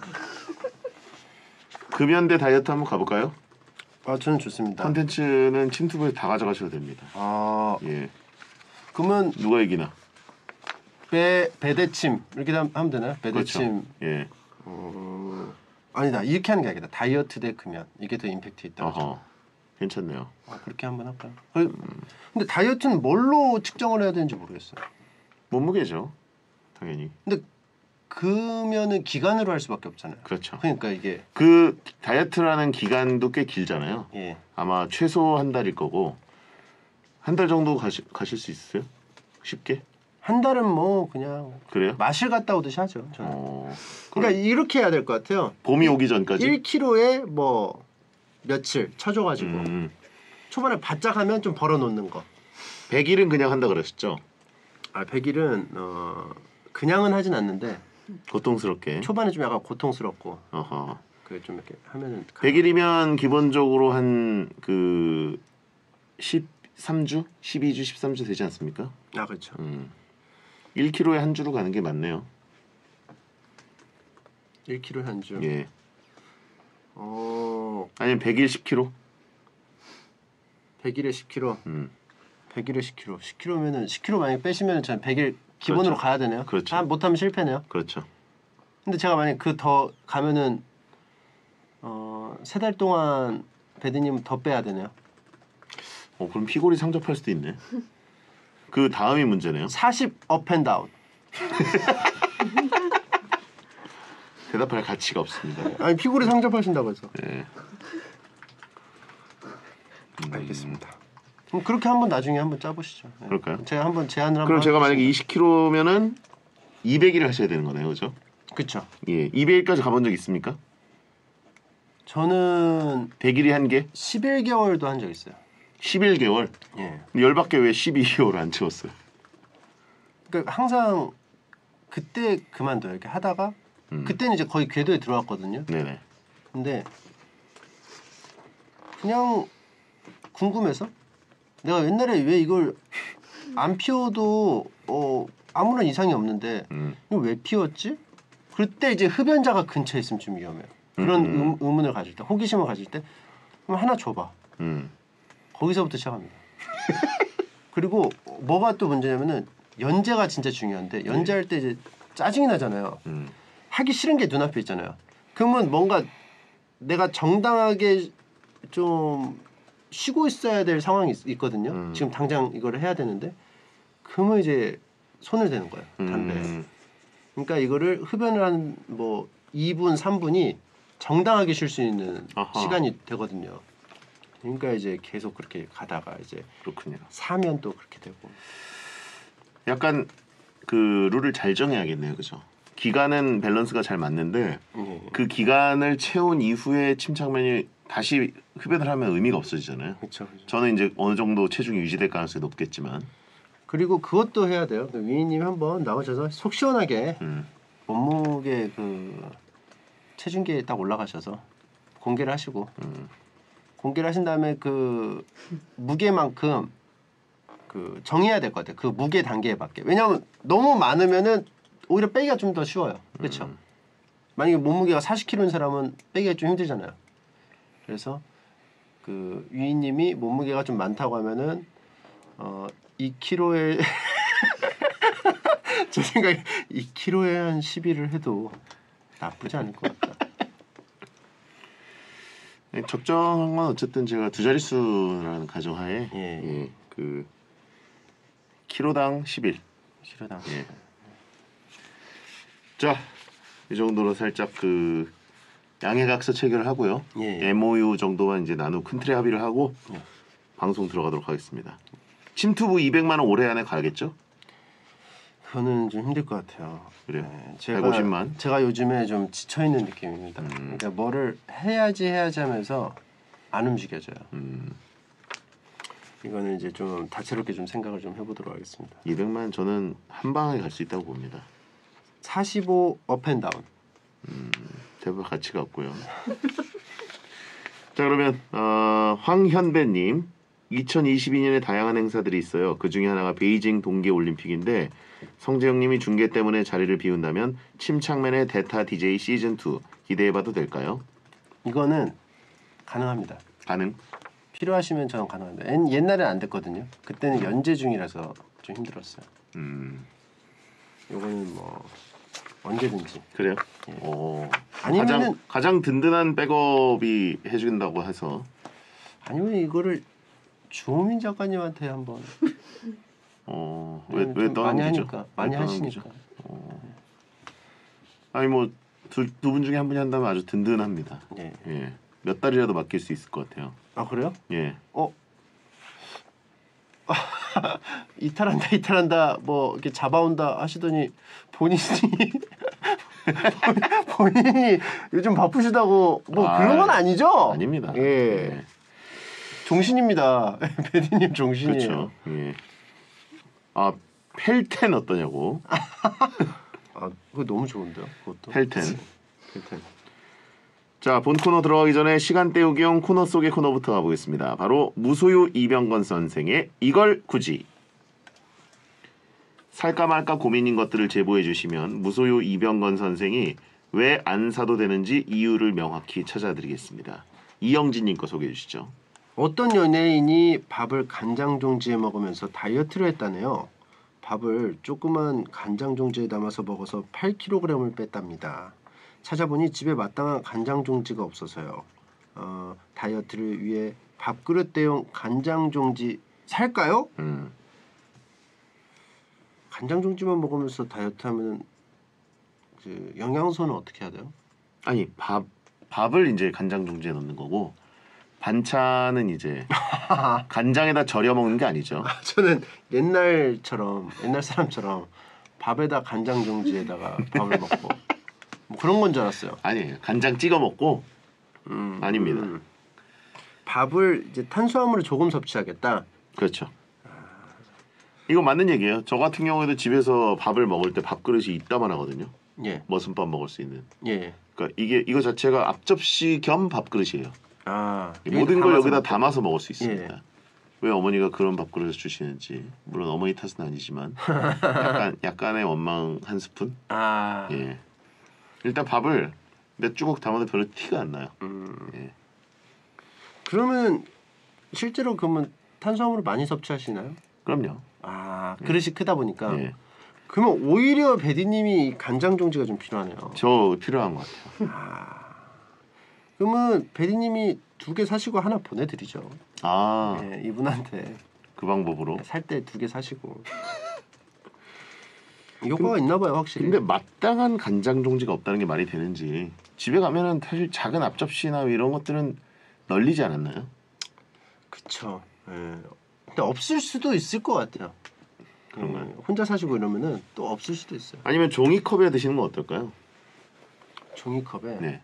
금연대 다이어트 한번 가볼까요? 아, 저는 좋습니다. 컨텐츠는 침투부에 다 가져가셔도 됩니다. 아, 예, 그러면 누가 이기나? 배 배대침 이렇게 함- 하면 되나요? 배대침. 그렇죠. 예, 어, 아니다 이렇게 하는 게 아니라 다이어트 대 금연 이게 더 임팩트 있다. 어허. 괜찮네요. 아, 그렇게 한번 할까요? 어, 근데 다이어트는 뭘로 측정을 해야 되는지 모르겠어요. 몸무게죠. 당연히. 근데 그러면은 기간으로 할 수밖에 없잖아요. 그렇죠. 그러니까 이게 그 다이어트라는 기간도 꽤 길잖아요. 예. 아마 최소 한 달일 거고 한 달 정도 가시, 가실 수 있어요? 쉽게? 한 달은 뭐 그냥 그래요? 마실 갔다 오듯이 하죠. 저는. 어, 그러니까 이렇게 해야 될 것 같아요. 봄이 오기 전까지? 일 킬로그램에 뭐 며칠 쳐줘가지고 음, 초반에 바짝 하면 좀 벌어놓는 거. 백 일은 그냥 한다 그러셨죠? 아 백 일은 어 그냥은 하진 않는데 고통스럽게. 초반에 좀 약간 고통스럽고 어허. 그 좀 이렇게 하면은 백 일이면 기본적으로 한 그 십삼 주, 십이 주, 십삼 주 되지 않습니까? 아 그렇죠. 음. 일 킬로그램에 한 주로 가는 게 맞네요. 일 킬로그램 한 주. 예. 어 아니면 백 일 십 킬로그램? 백 일에 십 킬로그램. 음. 백 일에 십 킬로그램. 십 킬로그램면은 십 킬로그램 만약 빼시면 전 백 일 기본으로 그렇죠. 가야 되네요. 그렇죠. 아, 못하면 실패네요. 그렇죠. 근데 제가 만약 그 더 가면은 어 세 달 동안 배드님 더 빼야 되네요. 어, 그럼 피골이 상접할 수도 있네. 그 다음이 문제네요. 사십 업앤다운. 대답할 가치가 없습니다. 아니 피골이 상접하신다고 해서. 예. 음, 알겠습니다. 그럼 그렇게 한번 나중에 한번 짜보시죠. 네. 그럴까요? 제가 한번 제안을 한번. 그럼 제가 만약에 이십 킬로그램면은 이백 일 하셔야 되는 거네요, 그죠? 그렇죠. 예, 이백 일까지 가본 적 있습니까? 저는 백 일이 한 개? 십일 개월도 한 적 있어요. 십일 개월? 예. 열받게 왜 십이 개월 안 채웠어요? 그러니까 항상 그때 그만둬요. 이렇게 하다가 음. 그때는 이제 거의 궤도에 들어왔거든요. 네네. 근데 그냥 궁금해서 내가 옛날에 왜 이걸 안 피워도 어 아무런 이상이 없는데 음. 이거 왜 피웠지? 그때 이제 흡연자가 근처에 있으면 좀 위험해요. 그런 음. 음, 의문을 가질 때, 호기심을 가질 때 그럼 하나 줘봐. 음. 거기서부터 시작합니다. 그리고 뭐가 또 문제냐면은 연재가 진짜 중요한데 연재할 때 이제 짜증이 나잖아요. 음. 하기 싫은 게 눈앞에 있잖아요. 그러면 뭔가 내가 정당하게 좀 쉬고 있어야 될 상황이 있, 있거든요. 음. 지금 당장 이거를 해야 되는데 그러면 이제 손을 대는 거예요. 담배에. 음. 그러니까 이거를 흡연을 한 뭐 이 분, 삼 분이 정당하게 쉴 수 있는 아하. 시간이 되거든요. 그러니까 이제 계속 그렇게 가다가 이제 그렇군요. 사면 또 그렇게 되고. 약간 그 룰을 잘 정해야겠네요, 그죠? 기간은 밸런스가 잘 맞는데 예. 그 기간을 채운 이후에 침착맨이 다시 흡연을 하면 의미가 없어지잖아요. 그렇죠. 그렇죠. 저는 이제 어느 정도 체중이 유지될 가능성이 높겠지만, 그리고 그것도 해야 돼요. 그 위인님 한번 나오셔서 속 시원하게 음. 몸무게 그 체중계에 딱 올라가셔서 공개를 하시고 음. 공개를 하신 다음에 그 무게만큼 그 정해야 될 것 같아요. 그 무게 단계에 맞게. 왜냐하면 너무 많으면은 오히려 빼기가 좀 더 쉬워요. 그렇죠? 음. 만약에 몸무게가 사십 킬로그램인 사람은 빼기가 좀 힘들잖아요. 그래서 그 위인님이 몸무게가 좀 많다고 하면은 어 이 킬로그램에 제 생각에 이 킬로그램에 한 십일을 해도 나쁘지 않을 것 같다. 네, 적정한 건 어쨌든 제가 두 자릿수라는 가정하에 예. 예, 그 키로당 십일. 킬로당. 예. 자, 이 정도로 살짝 그 양해각서 체결을 하고요. 예. 엠오유 정도만 이제 나누고 큰 틀에 합의를 하고 예. 방송 들어가도록 하겠습니다. 침투부 이백만 원 올해 안에 가겠죠? 그거는 좀 힘들 것 같아요. 그래요. 네, 제가 백오십만? 제가 요즘에 좀 지쳐 있는 느낌입니다. 음. 그러니까 뭐를 해야지 해야지 하면서 안 움직여져요. 음, 이거는 이제 좀 다채롭게 좀 생각을 좀 해보도록 하겠습니다. 이백만 저는 한 방에 갈 수 있다고 봅니다. 사십오 업앤다운. 대박 가치가 없고요. 자 그러면 어, 황현배님 이천이십이 년에 다양한 행사들이 있어요. 그 중에 하나가 베이징 동계올림픽인데 성재형님이 중계 때문에 자리를 비운다면 침착맨의 대타 디제이 시즌 투 기대해봐도 될까요? 이거는 가능합니다. 가능? 필요하시면 저는 가능합니다. 옛- 옛날엔 안 됐거든요. 그때는 연재 중이라서 좀 힘들었어요. 음 이거는 뭐 언제든지. 그래요? 예. 오, 아니면은- 가장 가장 든든한 백업이 해준다고 해서 아니면 이거를 주호민 작가님한테 한번 어왜왜 좀 많이 떠넘기죠? 하니까 왜 많이 떠넘기죠? 하시니까. 아니 뭐 두 두 분 중에 한 분이 한다면 아주 든든합니다. 예. 예. 몇 달이라도 맡길 수 있을 것 같아요. 아 그래요? 예. 어 이탈한다 이탈한다 뭐 이렇게 잡아온다 하시더니 본인이 본인이 요즘 바쁘시다고 뭐 아, 그런 건 아니죠? 아닙니다. 예. 예. 종신입니다. 배디님 종신이에요. 그렇죠. 예. 아 펠텐 어떠냐고. 아 그거 너무 좋은데요. 그것도. 펠텐. 펠텐. 자, 본 코너 들어가기 전에 시간 때우기용 코너 속의 코너부터 가보겠습니다. 바로 무소유 이병건 선생의 이걸 굳이. 살까 말까 고민인 것들을 제보해 주시면 무소유 이병건 선생이 왜 안 사도 되는지 이유를 명확히 찾아드리겠습니다. 이영진님 거 소개해 주시죠. 어떤 연예인이 밥을 간장 종지에 먹으면서 다이어트를 했다네요. 밥을 조그만 간장 종지에 담아서 먹어서 팔 킬로그램을 뺐답니다. 찾아보니 집에 마땅한 간장 종지가 없어서요. 어, 다이어트를 위해 밥그릇 대용 간장 종지 살까요? 음. 간장 종지만 먹으면서 다이어트하면 그 영양소는 어떻게 해야 돼요? 아니 밥 밥을 이제 간장 종지에 넣는 거고 반찬은 이제 간장에다 절여 먹는 게 아니죠. 저는 옛날처럼 옛날 사람처럼 밥에다 간장 종지에다가 밥을 먹고 뭐 그런 건 줄 알았어요. 아니에요. 간장 찍어 먹고 음, 아닙니다. 음. 밥을 이제 탄수화물을 조금 섭취하겠다. 그렇죠. 이거 맞는 얘기예요. 저 같은 경우에도 집에서 밥을 먹을 때 밥그릇이 있다만 하거든요. 예, 머슴밥 먹을 수 있는. 예. 그러니까 이게 이거 자체가 앞접시 겸 밥그릇이에요. 아 모든 걸 여기다 담아서 담아서 먹을 수 있습니다. 예. 왜 어머니가 그런 밥그릇을 주시는지 물론 어머니 탓은 아니지만 약간 약간의 원망 한 스푼. 아, 예. 일단 밥을 몇 주걱 담아도 별로 티가 안 나요. 음. 예. 그러면 실제로 그러면 탄수화물을 많이 섭취하시나요? 그럼요. 아, 그릇이 크다 보니까. 예. 그러면 오히려 배디님이 간장 종지가 좀 필요하네요. 저 필요한 것 같아요. 그러면 배디님이 두 개 사시고 하나 보내드리죠. 아, 예, 이분한테 그 방법으로. 살 때 두 개 사시고. 효과가 있나 봐요, 확실히. 근데 마땅한 간장 종지가 없다는 게 말이 되는지 집에 가면은 사실 작은 앞접시나 이런 것들은 널리지 않았나요? 그쵸. 예. 근데 없을 수도 있을 것 같아요. 그런가요? 예, 혼자 사시고 이러면은 또 없을 수도 있어요. 아니면 종이컵에 드시는 건 어떨까요? 종이컵에. 네.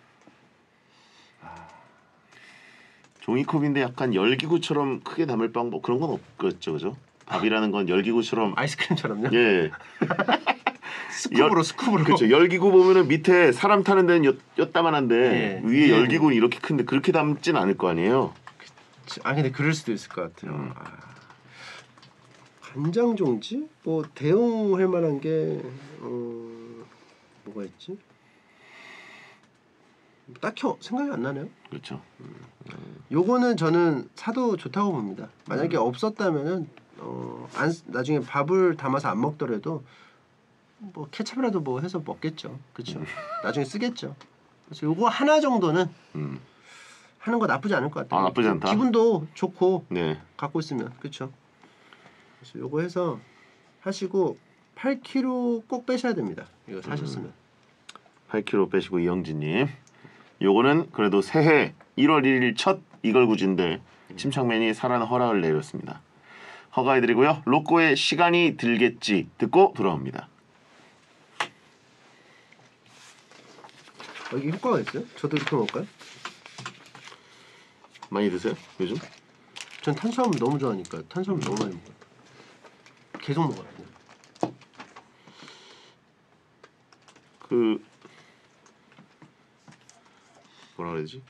종이컵인데 약간 열기구처럼 크게 담을 방법 그런 건 없겠죠, 그죠? 밥이라는 건 열기구처럼 아이스크림처럼요? 예, 스쿱으로 스쿱으로. 그렇죠. 열기구 보면은 밑에 사람 타는 데는 요, 요따만한데 예. 위에 예. 열기구는 이렇게 큰데 그렇게 담진 않을 거 아니에요. 아 근데 그럴 수도 있을 것 같아요. 음. 아, 간장 종지? 뭐 대용할 만한 게 어, 뭐가 있지? 딱히 어- 생각이 안 나네요. 그렇죠. 요거는 저는 사도 좋다고 봅니다. 만약에 없었다면은 어, 안, 나중에 밥을 담아서 안 먹더라도 뭐 케첩이라도 뭐 해서 먹겠죠. 그렇죠. 나중에 쓰겠죠. 그래서 요거 하나 정도는 음. 하는 거 나쁘지 않을 것 같아요. 아, 나쁘지 않다. 기분도 좋고 네. 갖고 있으면 그렇죠. 그래서 요거 해서 하시고 팔 킬로그램 꼭 빼셔야 됩니다. 이거 사셨으면. 팔 킬로그램 빼시고 이영진님. 요거는 그래도 새해 일월 일일 첫 이걸 굳인데 침착맨이 사라는 허락을 내렸습니다. 허가해드리고요. 로꼬의 시간이 들겠지 듣고 돌아옵니다. 어, 이게 효과가 있어요? 저도 이렇게 먹을까요? 많이 드세요? 요즘? 전 탄수화물 너무 좋아하니까 탄수화물 너무 많이 먹어요. 계속 먹어요. 그냥. 그 뭐라 그러지?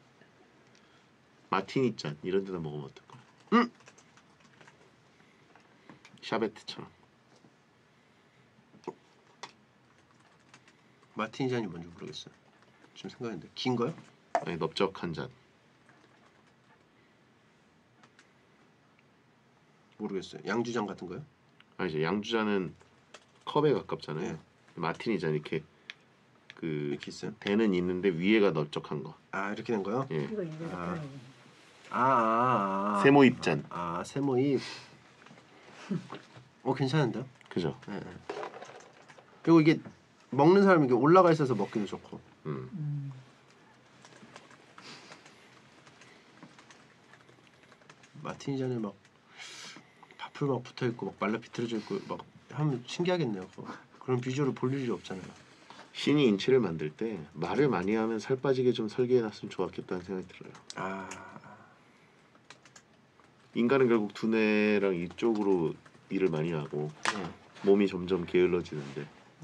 마티니 잔 이런 데다 먹으면 어떨까? 음. 샤베트처럼. 마티니 잔이 뭔지 모르겠어요. 지금 생각했는데 긴 거요? 아니 넓적한 잔. 모르겠어요. 양주잔 같은 거요? 아니죠. 양주잔은 컵에 가깝잖아요. 네. 마티니 잔 이렇게 그 이렇게 있어요? 대는 있는데 위에가 넓적한 거. 아 이렇게 된 거요? 예. 이거 이제 아. 아, 아, 아. 세모 입잔. 아 세모입. 어 괜찮은데요? 그죠? 네. 그리고 이게 먹는 사람이 이게 올라가 있어서 먹기도 좋고. 음. 음. 마티니 잔에 막 밥풀 막 붙어 있고 막 말라 비틀어져 있고 막 하면 신기하겠네요. 그거. 그런 비주얼을 볼 일이 없잖아요. 신이 인체를 만들 때 말을 많이 하면 살 빠지게 좀 설계해놨으면 좋았겠다는 생각이 들어요. 아, 인간은 결국 두뇌랑 이쪽으로 일을 많이 하고 네. 몸이 점점 게을러지는데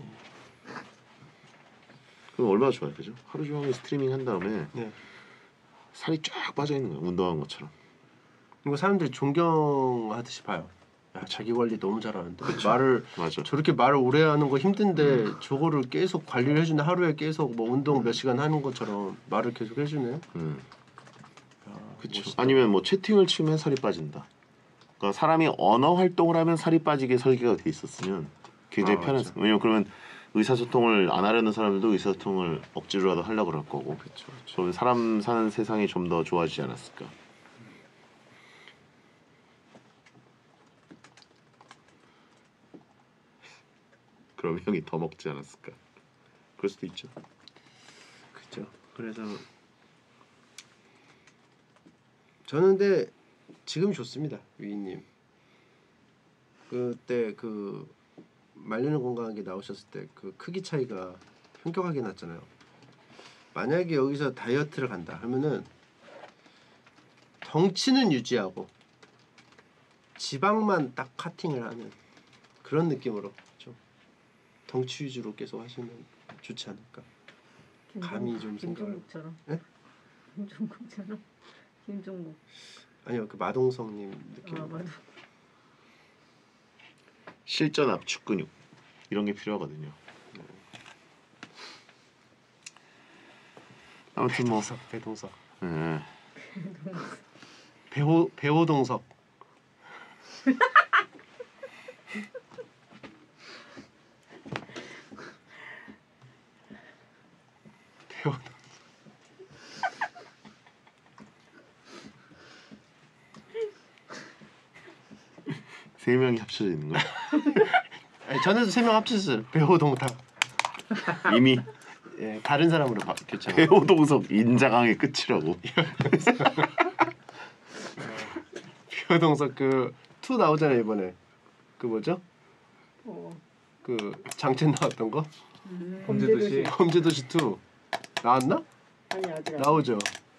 그럼 얼마나 좋아요, 그죠? 하루 종일 스트리밍 한 다음에 네. 살이 쫙 빠져 있는 거예요, 운동한 것처럼. 이거 사람들이 존경하듯이 봐요. 야, 자기 관리 너무 잘하는데 말을 맞아. 저렇게 말을 오래 하는 거 힘든데 저거를 계속 관리를 해주네. 하루에 계속 뭐 운동 몇 시간 하는 것처럼 말을 계속 해주네. 음, 야, 그렇죠. 멋있다. 아니면 뭐 채팅을 치면 살이 빠진다. 그러니까 사람이 언어 활동을 하면 살이 빠지게 설계가 돼 있었으면 굉장히 아, 편했어. 맞죠. 왜냐면 그러면 의사소통을 안 하려는 사람들도 의사소통을 억지로라도 하려고 그럴 거고. 그렇죠. 그러면 사람 사는 세상이 좀 더 좋아지지 않았을까. 그럼 형이 더 먹지 않았을까. 그럴 수도 있죠. 그렇죠. 그래서 저는 근데 지금이 좋습니다, 위인님. 그때 그 말리는 건강하게 나오셨을 때 그 크기 차이가 현격하게 났잖아요. 만약에 여기서 다이어트를 간다 하면은 덩치는 유지하고 지방만 딱 카팅을 하는 그런 느낌으로 좀 덩치 위주로 계속 하시면 좋지 않을까. 감이 좀 생각을. 김종국처럼. 예? 김종국처럼. 김종국. 아니요, 그 마동석님 느낌. 아 맞아. 실전 압축 근육 이런 게 필요하거든요. 아무튼 뭐 배동석, 배동석, 예. 배호 배호동석. 배호. 세 명이 합쳐져 있는 거야. 아니, 저는 세 명 합쳤어요. 배호동탁. 이미 예, 다른 사람으로 바뀌었잖아요. 배호동석 인자강의 끝이라고. 배호동석 그 투 나오잖아요 이번에. 그 뭐죠? 어. 그 장첸 나왔던 거? 음, 범죄도시. 범죄도시 투 나왔나? 아니 아직 안 나오죠.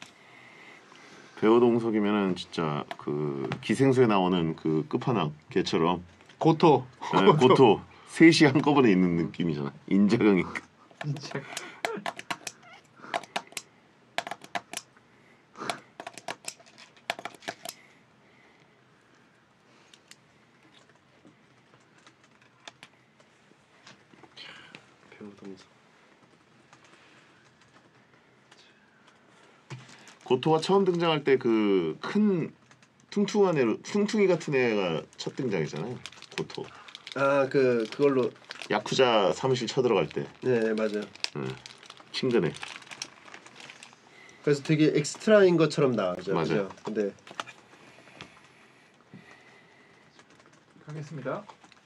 배호동석이면은 진짜 그 기생수에 나오는 그 끝판왕 걔처럼 고토. 예, 고토 셋이 한꺼번에 있는 느낌이잖아. 인자강이 진짜. 배호동석. 고토가 처음 등장할 때 그 큰 퉁퉁한 애 퉁퉁이 같은 애가 첫 등장이잖아요. 고토 아, 그 그걸로. 야쿠자 사무실 쳐들어갈 때 네, 맞아요. 예, 친근해. 그래서 되게 엑스트라인 것처럼 나오죠. 맞아요. 그죠? 근데 하겠습니다.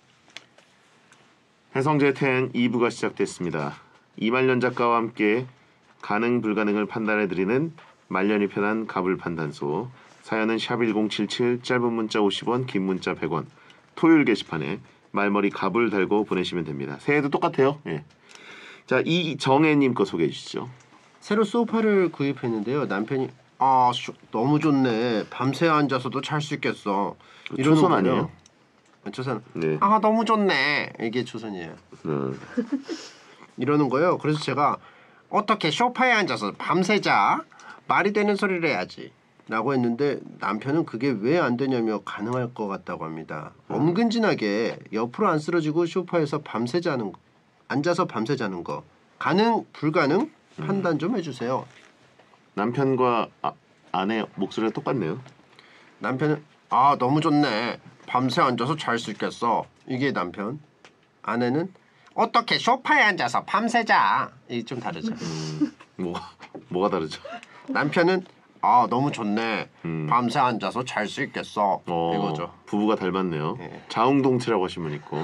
해성제 텐 이 부가 시작됐습니다. 이말년 작가와 함께 가능 불가능을 판단해드리는 말년이 편한 갑을 판단소. 사연은 샵 일공칠칠, 짧은 문자 오십 원, 긴 문자 백 원. 토요일 게시판에 말머리 갑을 달고 보내시면 됩니다. 새해도 똑같아요. 예. 자, 이정혜님 거 소개해 주시죠. 새로 소파를 구입했는데요. 남편이 아 쇼, 너무 좋네. 밤새 앉아서도 잘 수 있겠어. 이러는 초선 거예요. 아니에요? 아, 초선. 네. 아 너무 좋네. 이게 초선이에요. 음. 이러는 거예요. 그래서 제가 어떻게 소파에 앉아서 밤새자? 말이 되는 소리를 해야지. 라고 했는데 남편은 그게 왜 안 되냐며 가능할 것 같다고 합니다. 엄근진하게 옆으로 안 쓰러지고 소파에서 밤새자는 거, 앉아서 밤새자는 거 가능 불가능 판단 좀 해주세요. 남편과 아, 아내 목소리가 똑같네요. 남편은 아 너무 좋네. 밤새 앉아서 잘 수 있겠어. 이게 남편. 아내는 어떻게 소파에 앉아서 밤새자. 이게 좀 다르죠. 음, 뭐가 뭐가 다르죠? 남편은 아 너무 좋네. 음. 밤새 앉아서 잘 수 있겠어. 어, 이거죠. 부부가 닮았네요. 예. 자웅동체라고 하신 분 있고.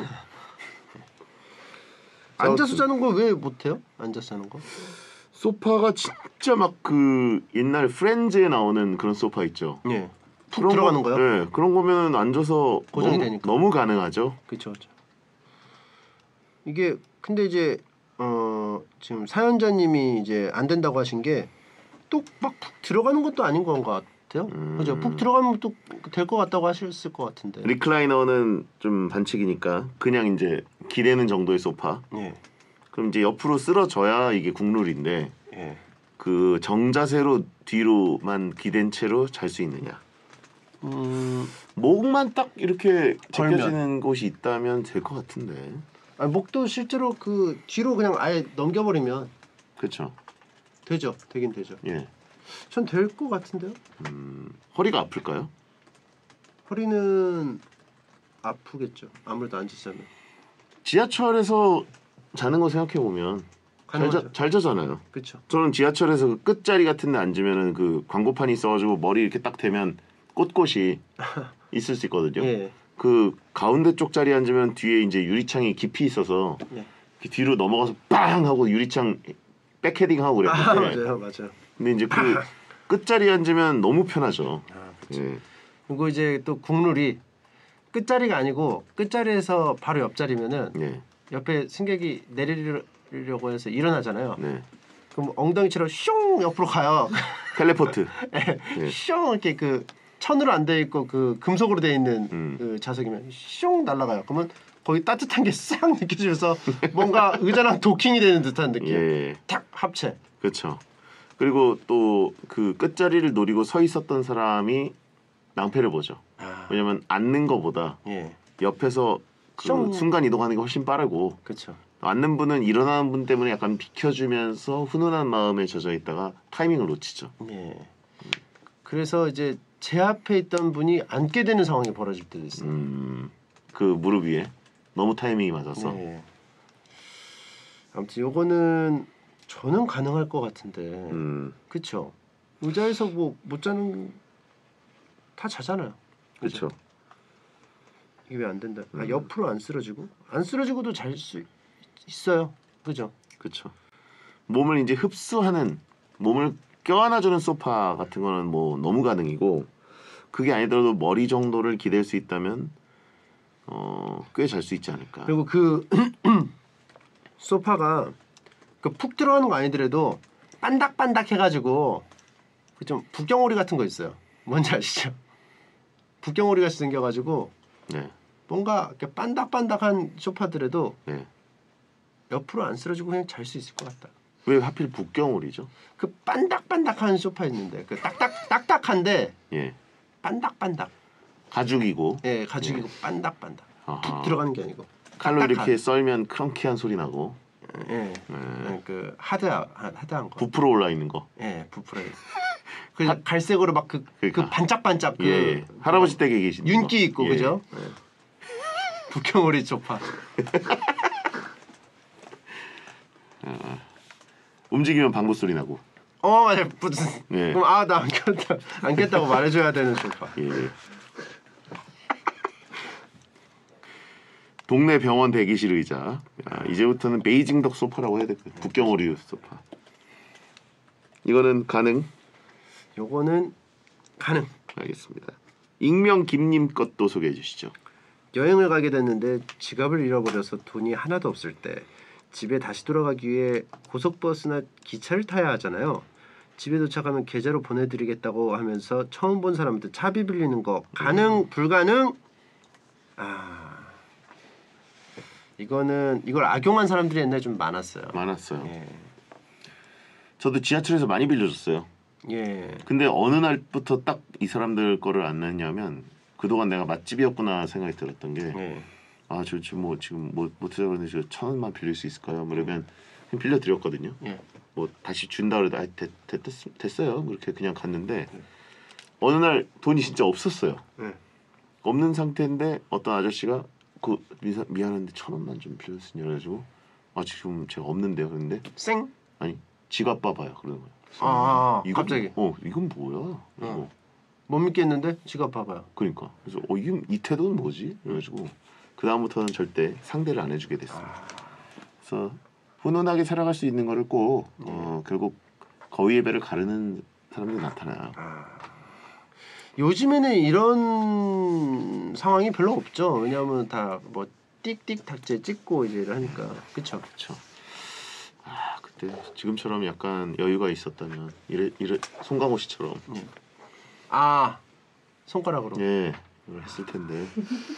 앉아서 자는 거 왜 못해요? 앉아서 자는 거? 소파가 진짜 막 그 옛날 프렌즈에 나오는 그런 소파 있죠. 예. 푹 그런 들어가는 거, 거요? 네, 그런 거면 앉아서 고정이 너무, 되니까. 너무 가능하죠. 그렇죠, 그렇죠. 이게 근데 이제 어 지금 사연자님이 이제 안 된다고 하신 게 또 막 푹 들어가는 것도 아닌 건 것 같아요. 음. 그죠? 푹 들어가면 또 될 것 같다고 하셨을 것 같은데. 리클라이너는 좀 반칙이니까 그냥 이제 기대는 정도의 소파. 예, 그럼 이제 옆으로 쓰러져야 이게 국룰인데 예. 그 정자세로 뒤로만 기댄 채로 잘 수 있느냐. 음, 목만 딱 이렇게 걸면. 제껴지는 곳이 있다면 될 것 같은데. 아니, 목도 실제로 그 뒤로 그냥 아예 넘겨버리면 그렇죠. 되죠. 되긴 되죠. 예. 전 될 것 같은데요. 음, 허리가 아플까요? 허리는 아프겠죠. 아무래도 앉아서 자면. 지하철에서 자는 거 생각해 보면 잘, 가능하죠. 자, 잘 자잖아요. 그렇죠. 저는 지하철에서 그 끝자리 같은 데 앉으면은 그 광고판이 있어가지고 머리 이렇게 딱 대면 꼿꼿이 있을 수 있거든요. 예. 그 가운데 쪽 자리에 앉으면 뒤에 이제 유리창이 깊이 있어서 예. 이렇게 뒤로 넘어가서 빵 하고 유리창 백헤딩하고 아, 그랬는데 맞아요, 맞아요. 근데 이제 그 끝자리에 앉으면 너무 편하죠. 아, 그렇죠. 예. 그리고 이제 또 국룰이 끝자리가 아니고 끝자리에서 바로 옆자리면은 네. 옆에 승객이 내리려고 해서 일어나잖아요. 네. 그럼 엉덩이처럼 슝 옆으로 가요. 텔레포트. 네. 슝 이렇게 그 천으로 안 돼 있고 그 금속으로 돼 있는 음. 그 좌석이면 슝 날아가요. 그러면 거기 따뜻한 게 싹 느껴지면서 뭔가 의자랑 도킹이 되는 듯한 느낌. 예. 탁 합체. 그렇죠. 그리고 또 그 끝자리를 노리고 서 있었던 사람이 낭패를 보죠. 아, 왜냐면 앉는 거보다 예, 옆에서 그 슝. 순간 이동하는 게 훨씬 빠르고 그렇죠. 앉는 분은 일어나는 분 때문에 약간 비켜주면서 훈훈한 마음에 젖어 있다가 타이밍을 놓치죠. 예. 그래서 이제 제 앞에 있던 분이 앉게 되는 상황이 벌어질 때도 있어요. 음, 그 무릎 위에 너무 타이밍이 맞아서. 네. 아무튼 요거는 저는 가능할 것 같은데, 음, 그렇죠? 의자에서 뭐 못 자는 다 자잖아요. 그렇죠. 이게 왜 안 된다? 아, 음. 옆으로 안 쓰러지고 안 쓰러지고도 잘 수 있어요. 그죠? 그렇죠. 몸을 이제 흡수하는 몸을 껴안아주는 소파 같은 거는 뭐 너무 가능이고 그게 아니더라도 머리 정도를 기댈 수 있다면 어, 꽤 잘 수 있지 않을까. 그리고 그 소파가 그 푹 들어가는 거 아니더라도 반닥반닥 해가지고 그 좀 북경오리 같은 거 있어요. 뭔지 아시죠? 북경오리 같이 생겨가지고 네, 뭔가 이렇게 반닥반닥한 소파들에도 네. 옆으로 안 쓰러지고 그냥 잘 수 있을 것 같다. 왜 하필 북경오리죠? 그 반닥반닥한 소파 있는데 그 딱딱 딱딱한데 예, 반닥반닥. 가죽이고 예, 가죽이고 반닥반닥. 아하. 푹 들어가는 게 아니고. 칼로 딱딱한. 이렇게 썰면 크런키한 소리 나고 예, 네. 그냥 그 하드 하드한 거. 부풀어 올라 있는 거. 예, 부풀어. 그 갈색으로 막 그 그 그러니까. 반짝반짝 그 예, 예. 할아버지 댁에 계신 윤기 있고 예. 그죠? 북경오리 소파. 움직이면 방구 소리 나고. 어 맞아. 무슨 예. 그럼 아 나 안 꼈다 안 꼈다고 말해줘야 되는 소파. 예. 동네 병원 대기실 의자. 아, 이제부터는 베이징덕 소파라고 해야 될까요? 북경오리 소파. 이거는 가능? 요거는 가능. 알겠습니다. 익명 김님 것도 소개해 주시죠. 여행을 가게 됐는데 지갑을 잃어버려서 돈이 하나도 없을 때 집에 다시 돌아가기 위해 고속버스나 기차를 타야 하잖아요. 집에 도착하면 계좌로 보내드리겠다고 하면서 처음 본 사람한테 차비 빌리는 거 가능 불가능? 아 이거는 이걸 악용한 사람들이 옛날에 좀 많았어요. 많았어요. 예. 저도 지하철에서 많이 빌려줬어요. 예. 근데 어느 날부터 딱 이 사람들 거를 안 냈냐면 그동안 내가 맛집이었구나 생각이 들었던 게 예. 아, 저 지금 뭐 지금 뭐 못해서 그런데 저 천 원만 빌릴 수 있을까요? 뭐 이러면 그냥 빌려드렸거든요. 예. 뭐 다시 준다 그래도 아, 됐, 됐, 됐어요. 그렇게 그냥 갔는데 어느 날 돈이 진짜 없었어요. 예. 없는 상태인데 어떤 아저씨가 그 미사, 미안한데 천 원만 좀 빌려주세요. 그래가지고 아 지금 제가 없는데요. 그런데 쌩. 아니 지갑 봐봐요. 그러는 거예요. 아, 이거 갑자기 어 이건 뭐야? 이거. 어. 못 믿겠는데 지갑 봐봐요. 그러니까 그래서 어 이게 이 태도는 뭐지? 그래가지고 그 다음부터는 절대 상대를 안 해주게 됐습니다. 아. 그래서 훈훈하게 살아갈 수 있는 거를 꼭 어, 결국 거위의 배를 가르는 사람들이 나타나요. 아. 요즘에는 이런 상황이 별로 없죠. 왜냐하면 다 뭐 띡띡 닥제 찍고 이제 하니까 그렇죠. 그렇죠. 아 그때 지금처럼 약간 여유가 있었다면 이래 이래 송강호 씨처럼 아 손가락으로. 예 이걸 했을 텐데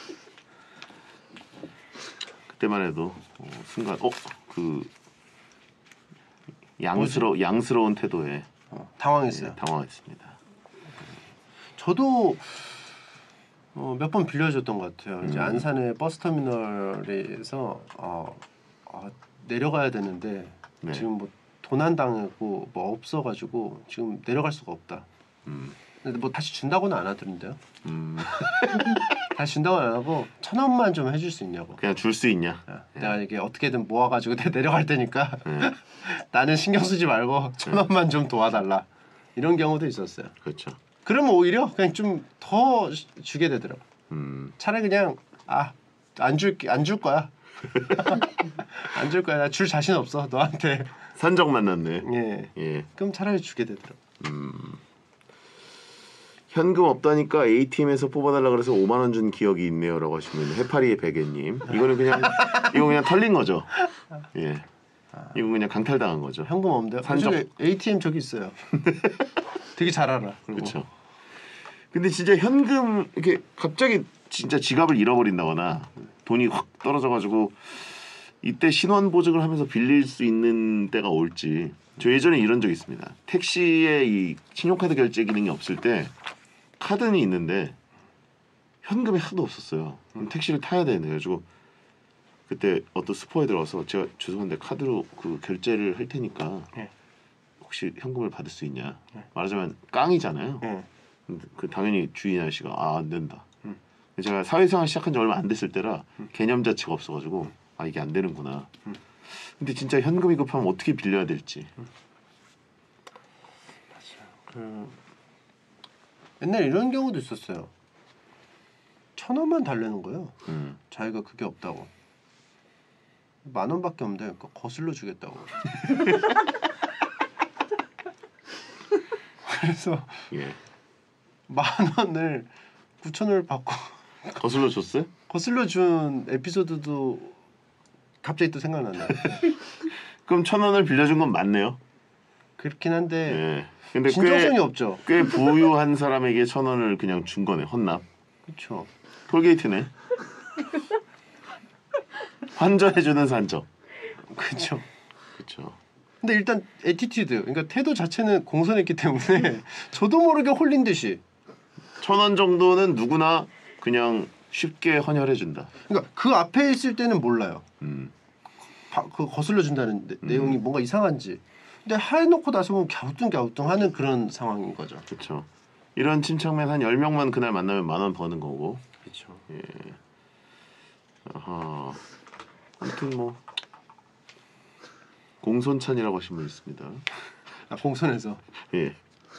그때만 해도 어, 순간 어그 양스러 양스러운 태도에 어, 당황했어요. 예, 당황했습니다. 저도 어, 몇 번 빌려줬던 것 같아요. 이제 음. 안산의 버스 터미널에서 어, 어, 내려가야 되는데 네. 지금 뭐 도난 당하고 뭐 없어가지고 지금 내려갈 수가 없다. 음, 근데 뭐 다시 준다고는 안 하던데요. 음, 다시 준다고는 안 하고 천 원만 좀 해줄 수 있냐고. 그냥 줄 수 있냐? 야, 내가 이게 어떻게든 모아가지고 내가 내려갈 테니까 네. 나는 신경 쓰지 말고 천 원만 좀 도와달라. 이런 경우도 있었어요. 그렇죠. 그러면 오히려 그냥 좀 더 주게 되더라고. 음, 차라리 그냥 아 안 줄게 안 줄 거야. 안 줄 거야. 나 줄 자신 없어 너한테. 산적 만났네. 예. 예. 그럼 차라리 주게 되더라고. 음. 현금 없다니까 에이티엠에서 뽑아달라 그래서 오만 원 준 기억이 있네요라고 하시면 해파리의 베개님 이거는 그냥 이거 그냥 털린 거죠. 예. 이거 그냥 강탈당한 거죠. 현금 없는데. 산적. 저기 에이티엠 저기 있어요. 되게 잘 알아. 그리고. 그렇죠. 근데 진짜 현금 이렇게 갑자기 진짜 지갑을 잃어버린다거나 돈이 확 떨어져가지고 이때 신원 보증을 하면서 빌릴 수 있는 때가 올지. 저 예전에 이런 적 있습니다. 택시에 이 신용카드 결제 기능이 없을 때 카드는 있는데 현금이 하나도 없었어요. 그럼 택시를 타야 되는데 그래가지고 그때 어떤 스포에 들어가서 제가 죄송한데 카드로 그 결제를 할 테니까 네. 혹시 현금을 받을 수 있냐. 네. 말하자면 깡이잖아요. 예. 근데 그 당연히 주인 아저씨가 아 안 된다. 음. 제가 사회생활 시작한 지 얼마 안 됐을 때라 개념 자체가 없어가지고 아 이게 안 되는구나. 음. 근데 진짜 현금이 급하면 어떻게 빌려야 될지. 그 옛날 이런 경우도 있었어요. 천 원만 달라는 거예요. 음. 자기가 그게 없다고. 만 원밖에 없는데 그러니까 거슬러 주겠다고. 그래서 예. 만 원을 구천 원을 받고 거슬러 줬어요? 거슬러 준 에피소드도 갑자기 또 생각나네요. 그럼 천 원을 빌려준 건 맞네요. 그렇긴 한데 예. 근데 진정성이 꽤, 없죠. 꽤 부유한 사람에게 천 원을 그냥 준 거네. 헌납. 그렇죠. 톨게이트네. 환전해주는 산적. 그렇죠. 그렇죠. 근데 일단 에티튜드, 그러니까 태도 자체는 공손했기 때문에 저도 모르게 홀린 듯이. 천 원 정도는 누구나 그냥 쉽게 헌혈해준다. 그러니까 그 앞에 있을 때는 몰라요. 음. 바, 그 거슬러 준다는 내, 내용이 뭔가 이상한지. 근데 해놓고 나서 보면 갸우뚱갸우뚱하는 그런 상황인 거죠. 그렇죠. 이런 침착맨 한 열 명만 그날 만나면 만 원 버는 거고. 그렇죠. 예. 아하. 아무튼 뭐 공손찬이라고 하신 분 있습니다. 아, 공손해서. 예.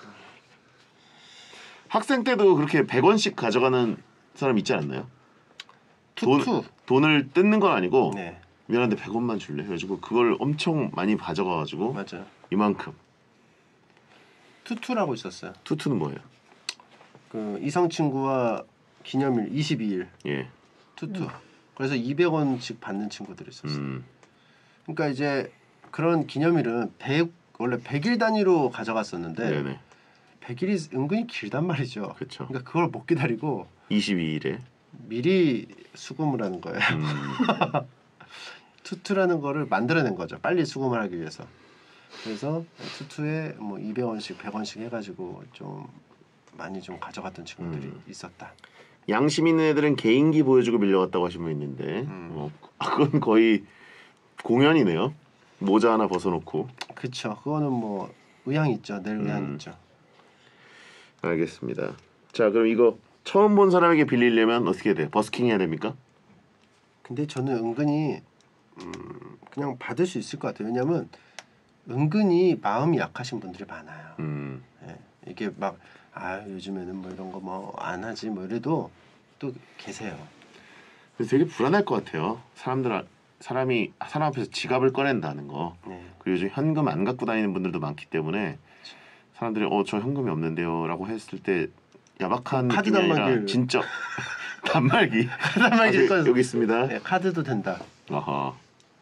학생 때도 그렇게 백 원씩 가져가는 사람 있지 않았나요? 돈, 투투. 돈을 뜯는 건 아니고 네, 미안한데 백 원만 줄래? 그래가지고 그걸 엄청 많이 가져가가지고 맞아요. 이만큼. 투투라고 있었어요. 투투는 뭐예요? 그 이성 친구와 기념일 이십이 일 예. 투투. 그래서 이백 원씩 받는 친구들이 있었어요. 음. 그러니까 이제 그런 기념일은 백 원래 백 일 단위로 가져갔었는데 네네. 백 일이 은근히 길단 말이죠. 그쵸. 그러니까 그걸 못 기다리고 이십이 일에. 미리 수금을 하는 거예요. 음. 투투라는 거를 만들어낸 거죠. 빨리 수금을 하기 위해서. 그래서 투투에 뭐 이백 원씩 백 원씩 해가지고 좀 많이 좀 가져갔던 친구들이 음. 있었다. 양심 있는 애들은 개인기 보여주고 빌려갔다고 하신 분 있는데 음. 어, 아, 그건 거의 공연이네요. 모자 하나 벗어놓고. 그렇죠. 그거는 뭐 의향 있죠. 늘 의향 음. 있죠. 알겠습니다. 자 그럼 이거 처음 본 사람에게 빌리려면 어떻게 돼요? 버스킹 해야 됩니까? 근데 저는 은근히 음, 그냥 받을 수 있을 것 같아요. 왜냐하면 은근히 마음이 약하신 분들이 많아요. 음. 예. 이게 막 아 요즘에는 뭐 이런 거 뭐 안 하지 뭐 이래도 또 계세요. 그래서 되게 불안할 것 같아요. 사람들 사람이 사람 앞에서 지갑을 꺼낸다는 거. 네. 그리고 요즘 현금 안 갖고 다니는 분들도 많기 때문에 사람들이 어 저 현금이 없는데요라고 했을 때 야박한 카드 느낌이 아니라 단말기를- 진짜 단말기. 단말기를 아, 꺼내서 여기 있습니다. 네, 카드도 된다. 아하.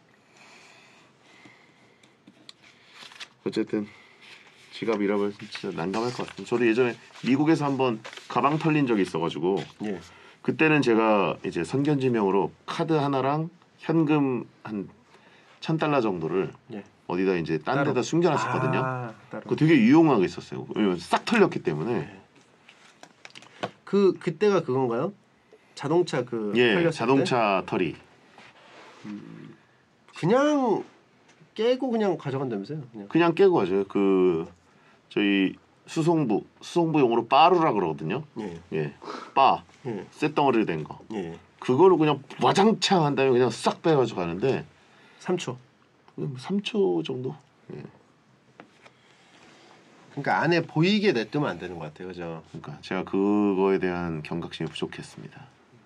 어쨌든 지갑 잃어버려서 진짜 난감할 것 같아요. 저도 예전에 미국에서 한번 가방 털린 적이 있어가지고 예. 그때는 제가 이제 선견지명으로 카드 하나랑 현금 한 천 달러 정도를 예. 어디다 이제 딴 따로. 데다 숨겨놨었거든요. 아, 따로. 그거 되게 유용하게 있었어요. 왜냐면 싹 털렸기 때문에. 그 그때가 그건가요? 자동차 그 예, 털렸을 때? 자동차 털이. 그냥 깨고 그냥 가져간다면서요? 그냥. 그냥 깨고 가죠. 그 저희 수송부 수송부용어로 빠루라 그러거든요. 예. 예, 빠 예. 쇳덩어리로 된 거. 예. 그거를 그냥 와장창 한 다음에 그냥 싹 빼가지고 가는데 삼 초. 삼 초 정도. 예. 그러니까 안에 보이게 냅두면 안 되는 것 같아요, 그죠? 그러니까 제가 그거에 대한 경각심이 부족했습니다.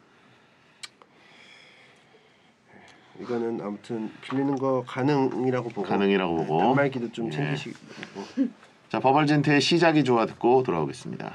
이거는 아무튼 빌리는 거 가능이라고 보고 가능이라고 네, 보고. 단말기도 좀 예. 챙기시고 자, 버벌진트의 시작이 좋아 듣고 돌아오겠습니다.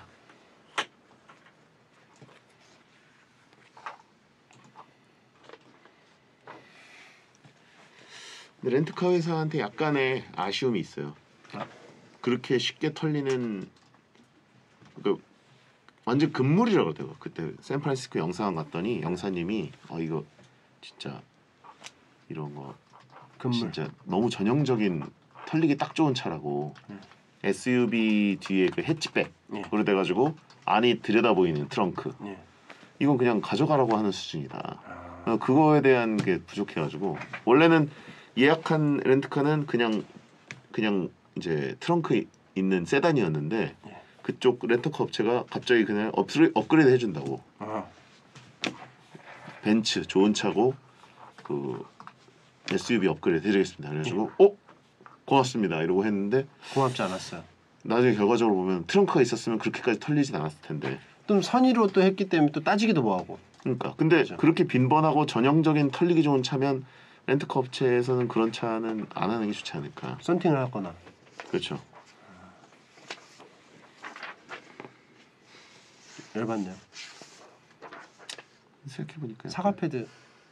근데 렌트카 회사한테 약간의 아쉬움이 있어요. 아. 그렇게 쉽게 털리는 그 완전 금물이라고 그러더라고요. 그때 샌프란시스코 영사관 갔더니 영사님이 어 이거 진짜 이런 거 금물. 진짜 너무 전형적인 털리기 딱 좋은 차라고. 음. 에스유브이 뒤에 그 해치백 예. 그로 돼가지고 안이 들여다 보이는 트렁크. 예. 이건 그냥 가져가라고 하는 수준이다. 아, 어, 그거에 대한 게 부족해가지고 원래는 예약한 렌트카는 그냥 그냥 이제 트렁크 있는 세단이었는데 예. 그쪽 렌터카 업체가 갑자기 그냥 업그레, 업그레이드 해준다고. 아, 벤츠 좋은 차고 그 에스유브이 업그레이드 해드리겠습니다. 그래가지고 어 고맙습니다 이러고 했는데 고맙지 않았어요. 나중에 결과적으로 보면 트렁크가 있었으면 그렇게까지 털리진 않았을 텐데. 좀 선의로 또 했기 때문에 또 따지기도 뭐하고. 그러니까 근데 그죠. 그렇게 빈번하고 전형적인 털리기 좋은 차면 렌트카 업체에서는 그런 차는 안 하는 게 좋지 않을까. 썬팅을 하거나. 그렇죠. 열받네요. 생각해 보니까 사과 패드.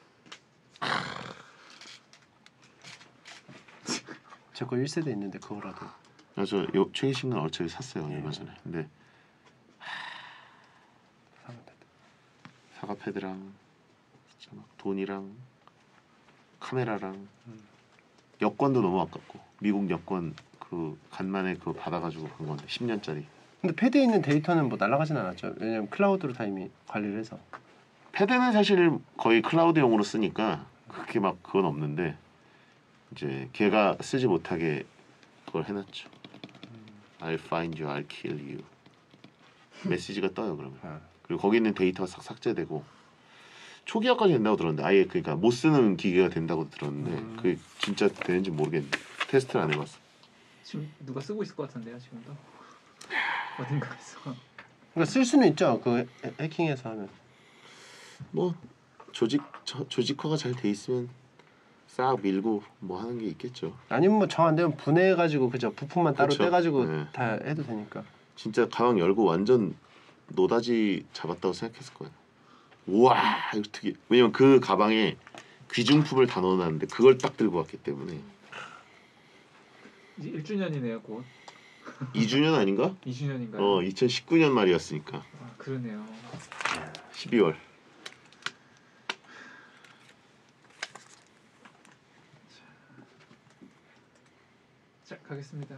제 거 일 세대 있는데 그거라도. 저 최신 건 어차피 샀어요 얼마 전에. 근데 사과 패드. 사과 패드랑 진짜 막 돈이랑 카메라랑 여권도 너무 아깝고 미국 여권 그 간만에 그거 받아가지고 간 건데 십 년짜리. 근데 패드에 있는 데이터는 뭐 날아가진 않았죠. 왜냐면 클라우드로 다 이미 관리를 해서. 패드는 사실 거의 클라우드용으로 쓰니까 그렇게 막 그건 없는데 이제 걔가 쓰지 못하게 그걸 해놨죠. I'll find you, I'll kill you. 메시지가 떠요 그러면. 아. 그리고 거기 있는 데이터가 싹 삭제되고 초기화까지 된다고 들었는데 아예 그러니까 못 쓰는 기계가 된다고 들었는데 음. 그게 진짜 되는지 모르겠는데 테스트를 안 해봤어. 지금 누가 쓰고 있을 것 같은데요 지금도 어딘가에서. 그러니까 쓸 수는 있죠. 그 해- 해킹해서 하면. 뭐 조직 저, 조직화가 잘 돼 있으면 싹 밀고 뭐 하는 게 있겠죠. 아니면 뭐 정 안 되면 분해해가지고 그죠 부품만 따로 그쵸. 떼가지고 네. 다 해도 되니까. 진짜 가방 열고 완전 노다지 잡았다고 생각했을 거예요. 우와 이거 특이. 왜냐면 그 가방에 귀중품을 다 넣어놨는데 그걸 딱 들고 왔기 때문에 이제 일 주년이네요 곧. 이 주년 아닌가? 이 주년인가요? 어 이천십구 년 말이었으니까 아 그러네요. 십이월. 자 가겠습니다.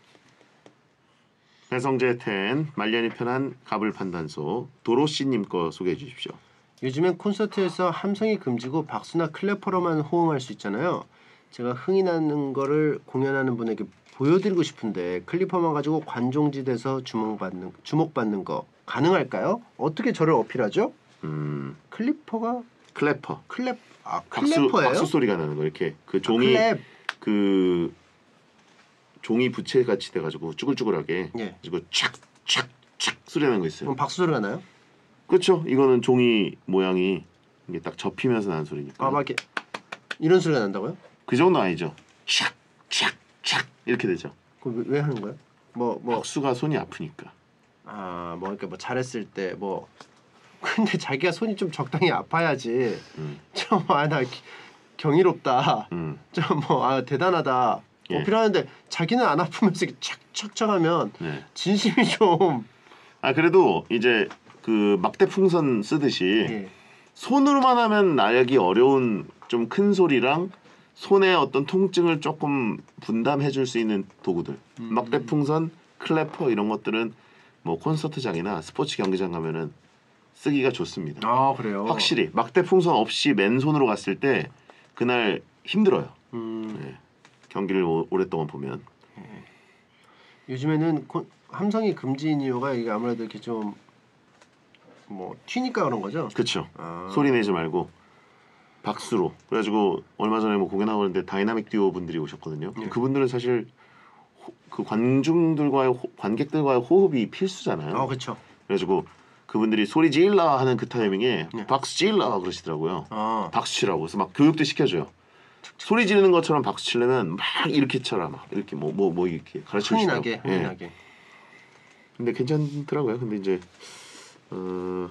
배성재 텐 말년이 편한 가불 판단소 도로시님 거 소개해 주십시오. 요즘엔 콘서트에서 함성이 금지고 박수나 클래퍼로만 호응할 수 있잖아요. 제가 흥이 나는 거를 공연하는 분에게 보여드리고 싶은데 클리퍼만 가지고 관종지대에서 주목받는 주목받는 거 가능할까요? 어떻게 저를 어필하죠? 음 클리퍼가 클래퍼. 클랩 아 박수 클래퍼예요? 박수 소리가 나는 거 이렇게 그 종이 클랩 그 종이 부채 같이 돼가지고 쭈글쭈글하게 예. 그리고 촥촥촥 소리 나는 거 있어요. 그럼 박수 소리가 나요? 그렇죠. 이거는 종이 모양이 이게 딱 접히면서 나는 소리니까. 아, 막 이렇게 이런 소리가 난다고요? 그 정도 아니죠. 촥촥촥 이렇게 되죠. 그럼 왜, 왜 하는 거예요? 뭐 뭐 박수가 손이 아프니까. 아, 뭐 그러니까 뭐 잘했을 때 뭐 근데 자기가 손이 좀 적당히 아파야지. 음. 좀아나 경이롭다. 음. 좀 뭐 아 대단하다. 예. 어필하는데 자기는 안 아프면서 이렇게 착착착하면 네. 진심이 좀 아 그래도 이제 그 막대 풍선 쓰듯이 예. 손으로만 하면 나기 어려운 좀 큰 소리랑 손의 어떤 통증을 조금 분담해 줄 수 있는 도구들. 음. 막대 풍선, 클래퍼 이런 것들은 뭐 콘서트장이나 스포츠 경기장 가면은 쓰기가 좋습니다. 아 그래요. 확실히 막대 풍선 없이 맨손으로 갔을 때 그날 힘들어요. 음, 네. 경기를 오, 오랫동안 보면. 요즘에는 고, 함성이 금지인 이유가 이게 아무래도 이렇게 좀 뭐 튀니까 그런 거죠. 그렇죠. 아. 소리 내지 말고 박수로. 그래가지고 얼마 전에 뭐 공연하고 그랬는데 다이나믹 듀오 분들이 오셨거든요. 예. 그분들은 사실 호, 그 관중들과의 호, 관객들과의 호흡이 필수잖아요. 아 그렇죠. 그래가지고 그분들이 소리 질러 하는 그 타이밍에 예. 박수 질러 그러시더라고요. 아 박수 치라고. 그래서 막 교육도 시켜줘요. 소리 지르는 것처럼 박수 치려면 막 이렇게 쳐라 막 이렇게 뭐 뭐 뭐 이렇게 가르쳐 흥이 주시더라고요. 나게 흥이 나게. 근데 괜찮더라고요. 근데 이제 어,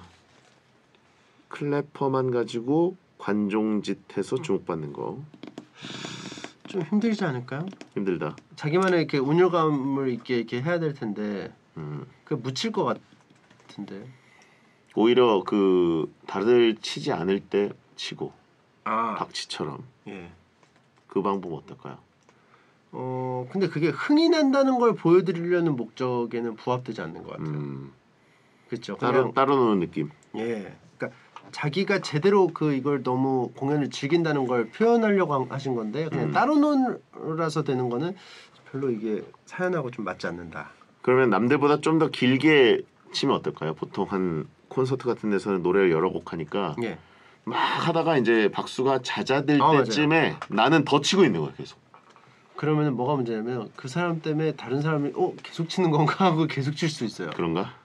클래퍼만 가지고 관종짓해서 주목받는 거 좀 힘들지 않을까요? 힘들다. 자기만의 이렇게 운율감을 있게 이렇게 해야 될 텐데 음. 그 묻힐 것 같은데. 오히려 그 다들 치지 않을 때 치고 아 박치처럼 예. 그 방법 어떨까요? 어 근데 그게 흥이 난다는 걸 보여드리려는 목적에는 부합되지 않는 것 같아요. 음, 그렇죠. 따로 그냥 따로 노는 느낌. 예. 그러니까 자기가 제대로 그 이걸 너무 공연을 즐긴다는 걸 표현하려고 한- 하신 건데 그냥 음. 따로 놀아서 되는 거는 별로 이게 사연하고 좀 맞지 않는다. 그러면 남들보다 좀 더 길게 치면 어떨까요? 보통 한 콘서트 같은 데서는 노래를 여러 곡 하니까 예. 막 하다가 이제 박수가 잦아들 아, 맞아요. 때쯤에 나는 더 치고 있는 거야 계속. 그러면은 뭐가 문제냐면 그 사람 때문에 다른 사람이 어 계속 치는 건가 하고 계속 칠 수 있어요. 그런가?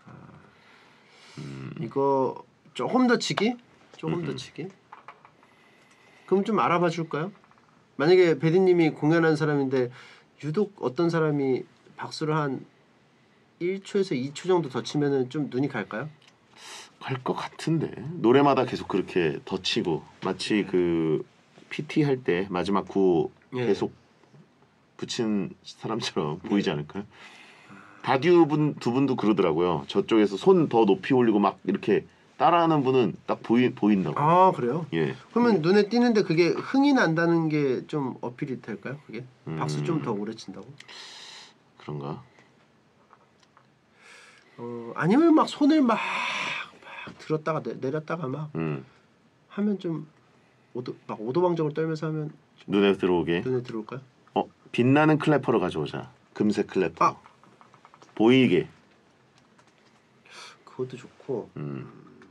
이거 조금 더 치기? 조금 더 치기? 그럼 좀 알아봐 줄까요? 만약에 베디님이 공연한 사람인데 유독 어떤 사람이 박수를 한 일 초에서 이 초 정도 더 치면은 좀 눈이 갈까요? 갈 것 같은데 노래마다 계속 그렇게 더 치고 마치 그 피티 할 때 마지막 구 예. 계속 붙인 사람처럼 보이지 않을까요? 다듀 분두 분도 그러더라고요. 저쪽에서 손 더 높이 올리고 막 이렇게 따라하는 분은 딱 보이 보인다고. 아 그래요? 예. 그러면 눈에 띄는데 그게 흥이 난다는 게 좀 어필이 될까요? 그게 박수 음. 좀 더 오래 친다고? 그런가? 어 아니면 막 손을 막, 막 들었다가 내, 내렸다가 막 음. 하면 좀 오도 막 오도방정을 떨면서 하면 눈에 들어오게. 눈에 들어올까요? 어 빛나는 클래퍼를 가져오자. 금색 클래퍼. 아 보이게. 그것도 좋고 음.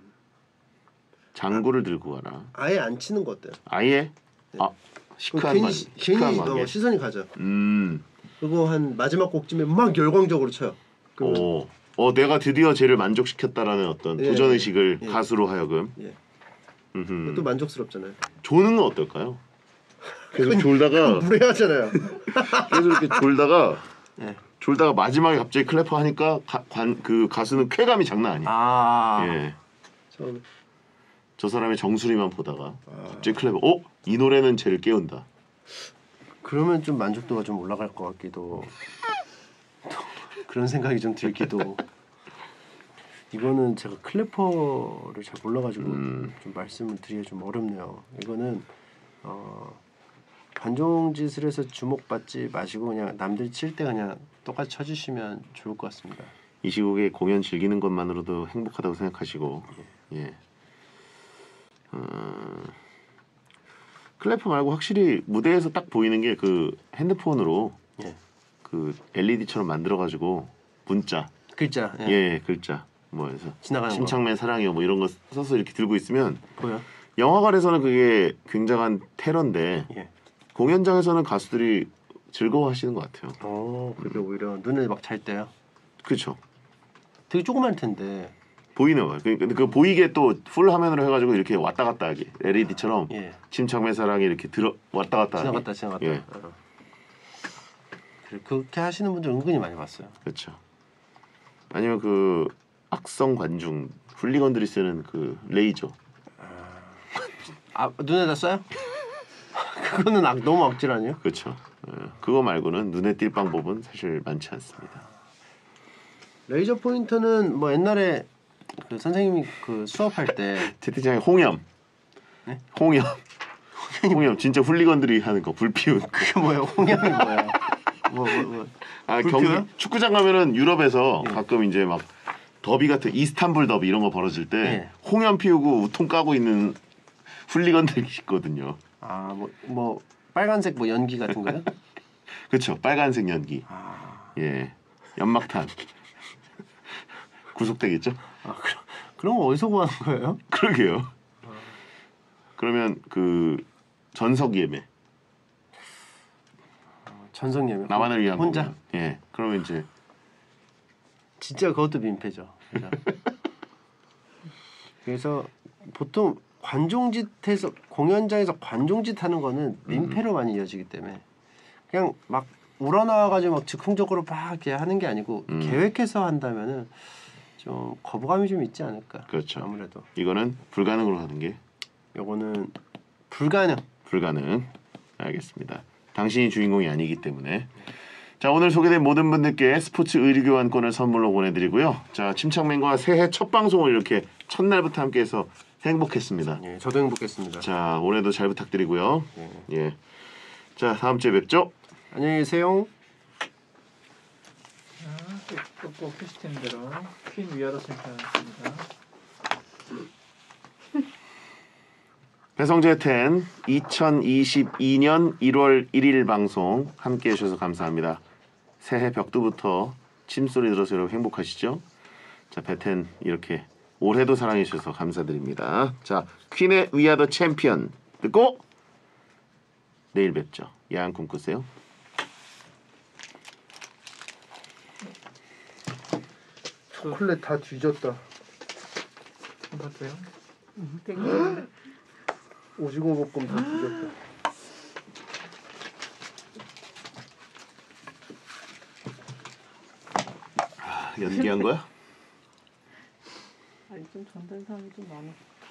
장구를 들고 가라. 아예 안 치는 거 어때요? 아예? 아 그럼 시크한 괜히 관. 시- 시크한 괜히 관계. 어, 시선이 가죠. 음. 그리고 한 마지막 곡쯤에 막 열광적으로 쳐요. 그러면 오. 어 내가 드디어 쟤를 만족시켰다라는 어떤 예, 도전 의식을 예. 가수로 하여금. 예. 음흠. 또 만족스럽잖아요. 조는 건 어떨까요? 계속 졸다가 무례하잖아요. 계속 이렇게 졸다가 예. 졸다가 마지막에 갑자기 클래퍼 하니까 가, 관, 그 가수는 쾌감이 장난 아니야. 아. 예. 처음에 저 사람의 정수리만 보다가 아. 갑자기 클래퍼 어? 이 노래는 쟤를 깨운다. 그러면 좀 만족도가 좀 올라갈 것 같기도 또 그런 생각이 좀 들기도 이거는 제가 클래퍼를 잘 몰라가지고 음. 좀 말씀을 드리기 좀 어렵네요. 이거는 어, 관종짓을 해서 주목받지 마시고 그냥 남들 칠 때 그냥 똑같이 쳐주시면 좋을 것 같습니다. 이 시국에 공연 즐기는 것만으로도 행복하다고 생각하시고 예. 어, 클래퍼 말고 확실히 무대에서 딱 보이는 게 그 핸드폰으로 예. 그 엘이디처럼 만들어가지고 문자 글자 예. 예, 글자 뭐 해서 지나가는 심창맨 사랑해요 뭐 이런 거 써서 이렇게 들고 있으면 거 보여? 영화관에서는 그게 굉장한 테러인데 예. 공연장에서는 가수들이 즐거워하시는 것 같아요. 어, 그게 오히려 눈에 막 잘 때요. 그렇죠. 되게 조그만 텐데. 보이는 거예요. 그, 그 보이게 또 풀 화면으로 해가지고 이렇게 왔다 갔다 하게 엘이디처럼 예. 침착맨사랑이 이렇게 들어 왔다 갔다 하게. 지나갔다 지나갔다. 예. 어. 그래, 그렇게 하시는 분들 은근히 많이 봤어요. 그렇죠. 아니면 그 악성 관중 훌리건들이 쓰는 그 레이저. 아 눈에다 쏴요? 그거는 악, 너무 악질 아니에요? 그렇죠. 예. 그거 말고는 눈에 띌 방법은 사실 많지 않습니다. 레이저 포인터는 뭐 옛날에 그 선생님이 그 수업할 때 채팅창에 홍염. 네? 홍염. 홍염 진짜 훌리건들이 하는 거 불 피운. 그게 뭐예요? 홍양이 뭐예요? 뭐 뭐 뭐. 아 불 경기 피워요? 축구장 가면은 유럽에서 예. 가끔 이제 막 더비 같은 이스탄불 더비 이런 거 벌어질 때 예. 홍염 피우고 우통 까고 있는 훌리건들이 있거든요. 아뭐 뭐 빨간색 뭐 연기 같은 거요? 그렇죠. 빨간색 연기. 아, 예. 연막탄. 구속되겠죠? 아 그런 그런 거 어디서 구하는 거예요? 그러게요. 그러면 그 전석 예매 전성 예매. 나만을 위한 혼자? 거면. 예. 그러면 이제 진짜 그것도 민폐죠. 그죠? 그래서 보통 관종짓에서 공연장에서 관종짓 하는 거는 민폐로 많이 이어지기 때문에 그냥 막 우러나와가지고 막 즉흥적으로 막 이렇게 하는 게 아니고 음. 계획해서 한다면은 좀 거부감이 좀 있지 않을까. 그렇죠. 아무래도 이거는 불가능으로 하는 게 요거는 불가능. 불가능. 알겠습니다. 당신이 주인공이 아니기 때문에. 자, 오늘 소개된 모든 분들께 스포츠 의류 교환권을 선물로 보내드리고요. 자, 침착맨과 새해 첫 방송을 이렇게 첫날부터 함께해서 행복했습니다. 예, 저도 행복했습니다. 자, 올해도 잘 부탁드리고요. 예. 예. 자, 다음 주에 뵙죠. 안녕히 계세요. 자, 꼭꼭 퀴즈팀 대로 퀸 위아더 챔피언입니다. 배성재 텐 이천이십이 년 일월 일일 방송 함께 해주셔서 감사합니다. 새해 벽두부터 침소리 들어서 여러분 행복하시죠? 자, 배텐 이렇게 올해도 사랑해 주셔서 감사드립니다. 자, 퀸의 We Are The Champion 듣고 내일 뵙죠. 야한 꿈 꾸세요. 초콜릿 다 뒤졌다. 똑같아요. 오징어 볶음 다 뒤졌다. 아, 연기한 거야? 아니 좀 전달 사항이 좀 많아.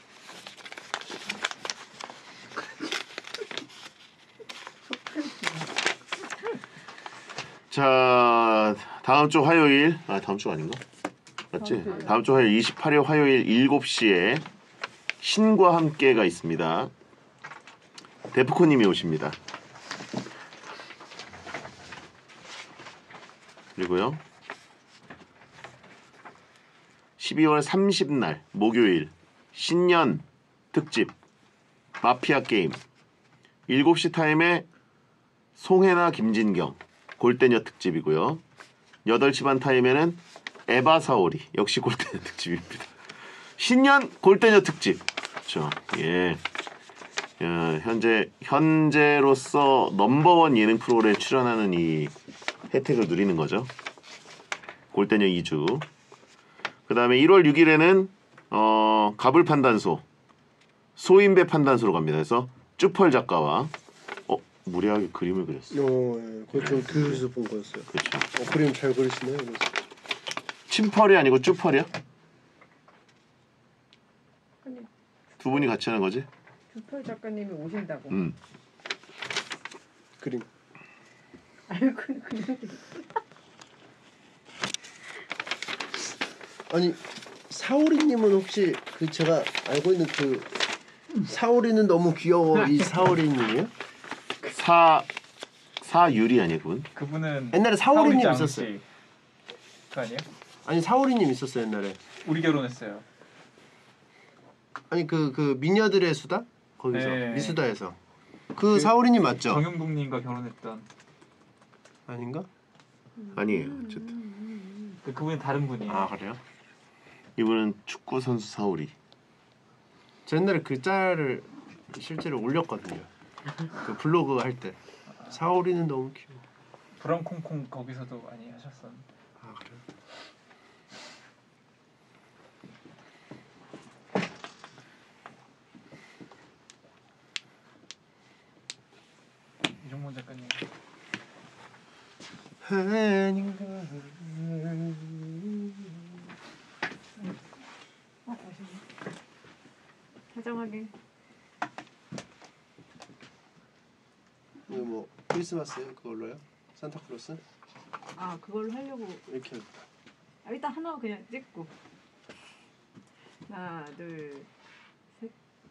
자, 다음 주 화요일 아 다음 주 아닌가? 맞지? 다음 주 화요일 이십팔 일 화요일 일곱 시에 신과 함께가 있습니다. 데프콘님이 오십니다. 그리고요 십이월 삼십 날 목요일 신년 특집 마피아 게임 일곱 시 타임에 송혜나 김진경 골대녀 특집이고요. 여덟 시 반 타임에는 에바 사오리 역시 골대녀 특집입니다. 신년 골대녀 특집. 그렇죠. 예. 야, 현재 현재로서 넘버원 예능 프로그램에 출연하는 이 혜택을 누리는 거죠. 골대녀 이 주. 그다음에 일월 육 일에는 어, 가불 판단소 소인배 판단소로 갑니다. 그래서 쭈펄 작가와 어, 무례하게 그림을 그렸어. 어, 예. 그거 좀 교실에서 본 거였어요. 그렇죠. 어, 그림 잘 그리시네요. 그래서. 침펄이 아니고 쭈펄이야? 아니 두 분이 같이 하는 거지? 주펄 작가님이 오신다고. 음. 그림. 아유 그 그냥 아니 사오리님은 혹시 그 제가 알고 있는 그 사오리는 너무 귀여워 이 사오리님이에요? 사 사유리 아니야 그분? 그분은 옛날에 사오리님 사오리 있었어요. 짱씨. 그 아니에요? 아니 사오리님 있었어요 옛날에. 우리 결혼했어요. 아니 그 그 미녀들의 수다 거기서 네. 미수다에서 그, 그 사오리님 맞죠? 정용국님과 결혼했던 아닌가? 아니에요. 어쨌든 그 그분은 다른 분이에요. 아 그래요? 이분은 축구 선수 사오리. 저 옛날에 그 짤을 실제로 올렸거든요. 그 블로그 할 때. 사오리는 너무 귀여워. 브랑콩콩 거기서도 많이 하셨었는데. 아 그래? 이종문 작가님. 어, 맛있네. 다정하게. 이거 뭐 크리스마스예요? 그걸로요? 산타클로스? 아 그걸로 하려고. 이렇게 아, 일단 하나 그냥 찍고. 하나, 둘, 셋.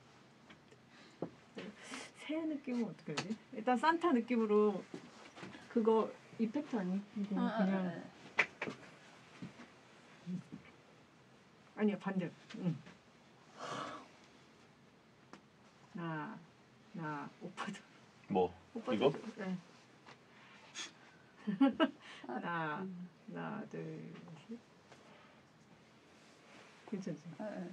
새 느낌은 어떻게 하지? 일단 산타 느낌으로 그거 이펙트 아니? 이거 아, 그냥 아, 아. 아니야 반대. 응. 나, 나 오빠도. 뭐 오빠도. 이거? 줘. 네. 하나, 하나, 둘, 셋. 괜찮지? 아, 아.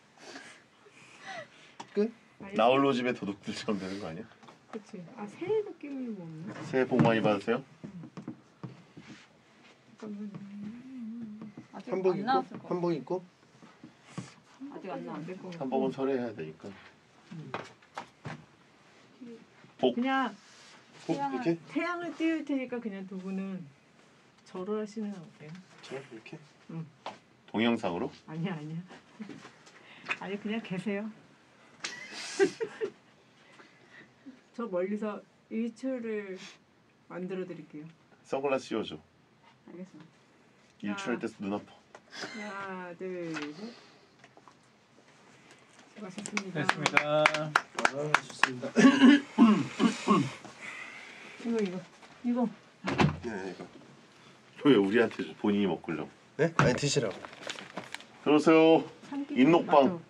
끝? 아니, 나홀로 집에 도둑들처럼 되는 거 아니야? 그치. 아, 새 느낌이 뭐 없나? 새해 복 많이 받으세요. 잠깐만. 아직 한복 안 입고 나왔을 거. 한복 입고 아직 안 나왔. 안될 거. 한복은 설에 해야 되니까. 복. 그냥 복 태양을- 이렇게 태양을 띄울 테니까 그냥 두 분은 절을 하시는 건 어때요? 저 이렇게 동영상으로? 아니야 아니야. 아니 그냥 계세요. 저 멀리서 일출을 만들어 드릴게요. 선글라스 씌워줘. 알겠습니다. 일출할 때 눈 아파. 하나 둘 셋. 수고하셨습니다. 됐습니다. 아 좋습니다. 이거 이거 이거. 네 이거 왜 우리한테 줘? 본인이 먹으려고. 네? 아니 드시라고. 들어오세요. 삼겹 인녹방. 맞죠?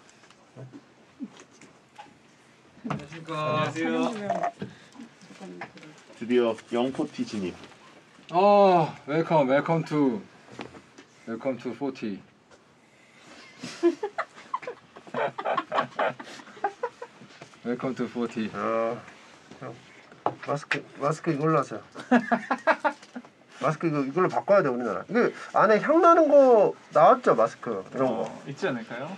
안녕하십니까. 촬영 드디어 영포티 진입. 어, 웰컴, 웰컴 투, 웰컴 투 사십. 웰컴 투 사십. 아 형, 마스크 마스크 이걸로 하세요. 마스크 이거 이걸로 바꿔야 돼 우리나라. 이게 안에 향 나는 거 나왔죠 마스크 이런 거. 어, 있지 않을까요?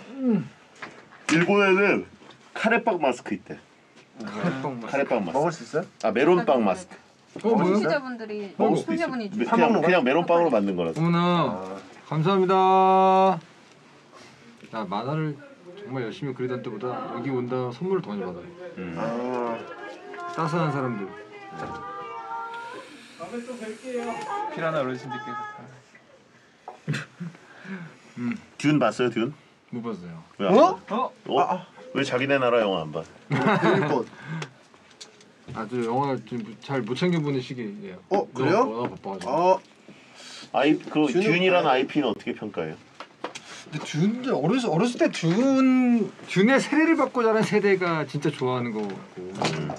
일본에는 카레빵 마스크 있대. 카레빵 맛. 카레빵 마스크. 먹을 수 있어요? 아 메론빵 마스크. 어, 뭐요? 청취자분들이 먹을 수도 있어. 청취자분이 메- 주- 사 그냥 먹는 그냥 메론빵으로 만든 거라서. 어머나, 아, 감사합니다. 나 만화를 정말 열심히 그리던 때보다 여기 온다 선물을 더 많이 받아요. 음. 아 따스한 사람들. 다음에 또 뵐게요. 피라나 어르신들께서 다. 듄 봤어요 듄? 못 봤어요. 왜 안 어? 봐? 어? 어? 아, 아. 왜 자기네 나라 영화 안 봐? 일본. 아주 영화를 잘 못 챙겨보는 시기예요. 어, 그래요? 워낙 바빠가지고. 어 아이 그 듄은 듄이라는 봐요. 아이피는 어떻게 평가해요? 근데 준 어렸을 어렸을 때 준 준의 세례를 받고 자란 세대가 진짜 좋아하는 거 같고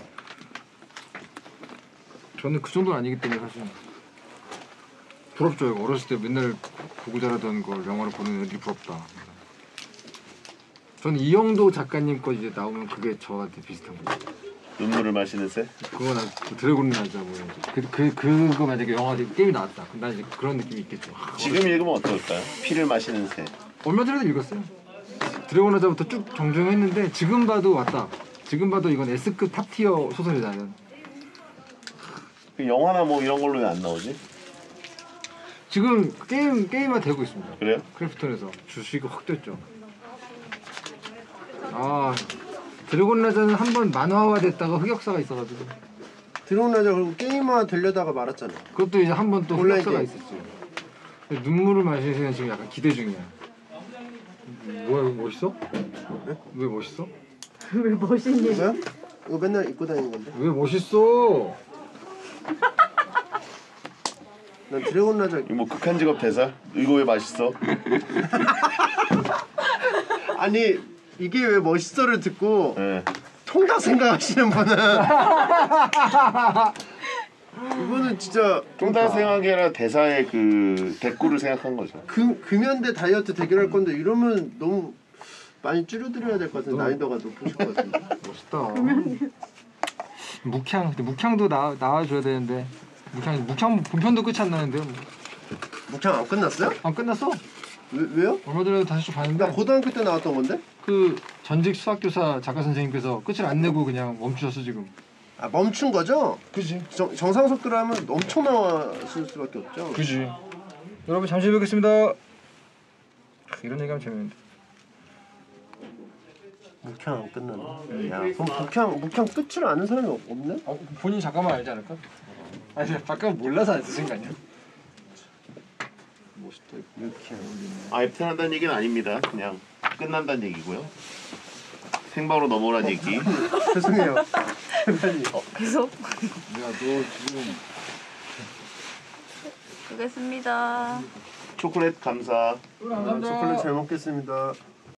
저는 그 정도는 아니기 때문에 사실 부럽죠. 이거 어렸을 때 맨날 보고 자라던 걸 영화로 보는 애들이 부럽다. 저는 이영도 작가님 거 이제 나오면 그게 저한테 비슷한 거예요. 눈물을 마시는 새? 그거 나 드래곤 나자 뭐 그, 그 그거 만약에 영화 게임이 나왔다. 그럼 난 이제 그런 느낌이 있겠죠. 지금 읽으면 어떨까요? 피를 마시는 새. 얼마 전에도 읽었어요. 드래곤 나자부터 쭉 정주행했는데 지금 봐도 왔다. 지금 봐도 이건 S급 탑티어 소설이라는. 그 영화나 뭐 이런 걸로 왜 안 나오지? 지금 게임 게임화 되고 있습니다. 그래요? 크래프톤에서 주식이 확 됐죠. 아 드래곤 나자는 한번 만화화 됐다가 흑역사가 있어가지고 드론 라자 그리고 게임화 되려다가 말았잖아. 그것도 이제 한 번 또 온라인 흑역사가 게임. 있었지. 근데 눈물을 마시는 새는 지금 약간 기대 중이야. 뭐야 이거 멋있어? 왜 멋있어? 왜 멋있니? 이거요? 이거 맨날 입고 다니는 건데. 왜 멋있어? 난 드래곤 라자 이거 뭐 극한 직업 대사? 이거 왜 맛있어? 아니 이게 왜 멋있어를 듣고 예. 통닭 생각하시는 분은 이거는 진짜 통닭 생각이 아니라 대사의 그 대꾸를 생각한 거죠. 금 금연대 다이어트 대결할 건데 이러면 너무 많이 줄여드려야 될 것 같은데 난이도가 높으실 것 같은데. 멋있다. 묵향 근데 묵향도 나 나와줘야 되는데 묵향 묵향 본편도 끝이 안 나는데요. 묵향 안 끝났어요? 안 끝났어. 왜, 왜요? 얼마 전에 다시 좀 봤는데 나 고등학교 때 나왔던 건데? 그 전직 수학교사 작가 선생님께서 끝을 안 내고 그냥 멈추셨어 지금. 아 멈춘 거죠? 그지. 정, 정상 속도로 하면 엄청 나왔을 수밖에 없죠. 그지. 여러분 잠시 후에 뵙겠습니다. 이런 얘기하면 재밌는데. 묵향 안 끝났네. 야, 그럼 묵향 묵향 끝을 아는 사람이 없- 없네? 어, 본인 작가만 알지 않을까? 아니 작가 몰라서 안 쓰신 거 아니야? 멋있다. 묵향. 아 애프터한다는 얘기는 아닙니다. 그냥 끝난다는 얘기고요. 생방으로 넘어오라는 얘기. 죄송해요. 대단히. 계속 내가 너 지금 보겠습니다. 초콜릿 감사. 아, 초콜릿 잘 먹겠습니다.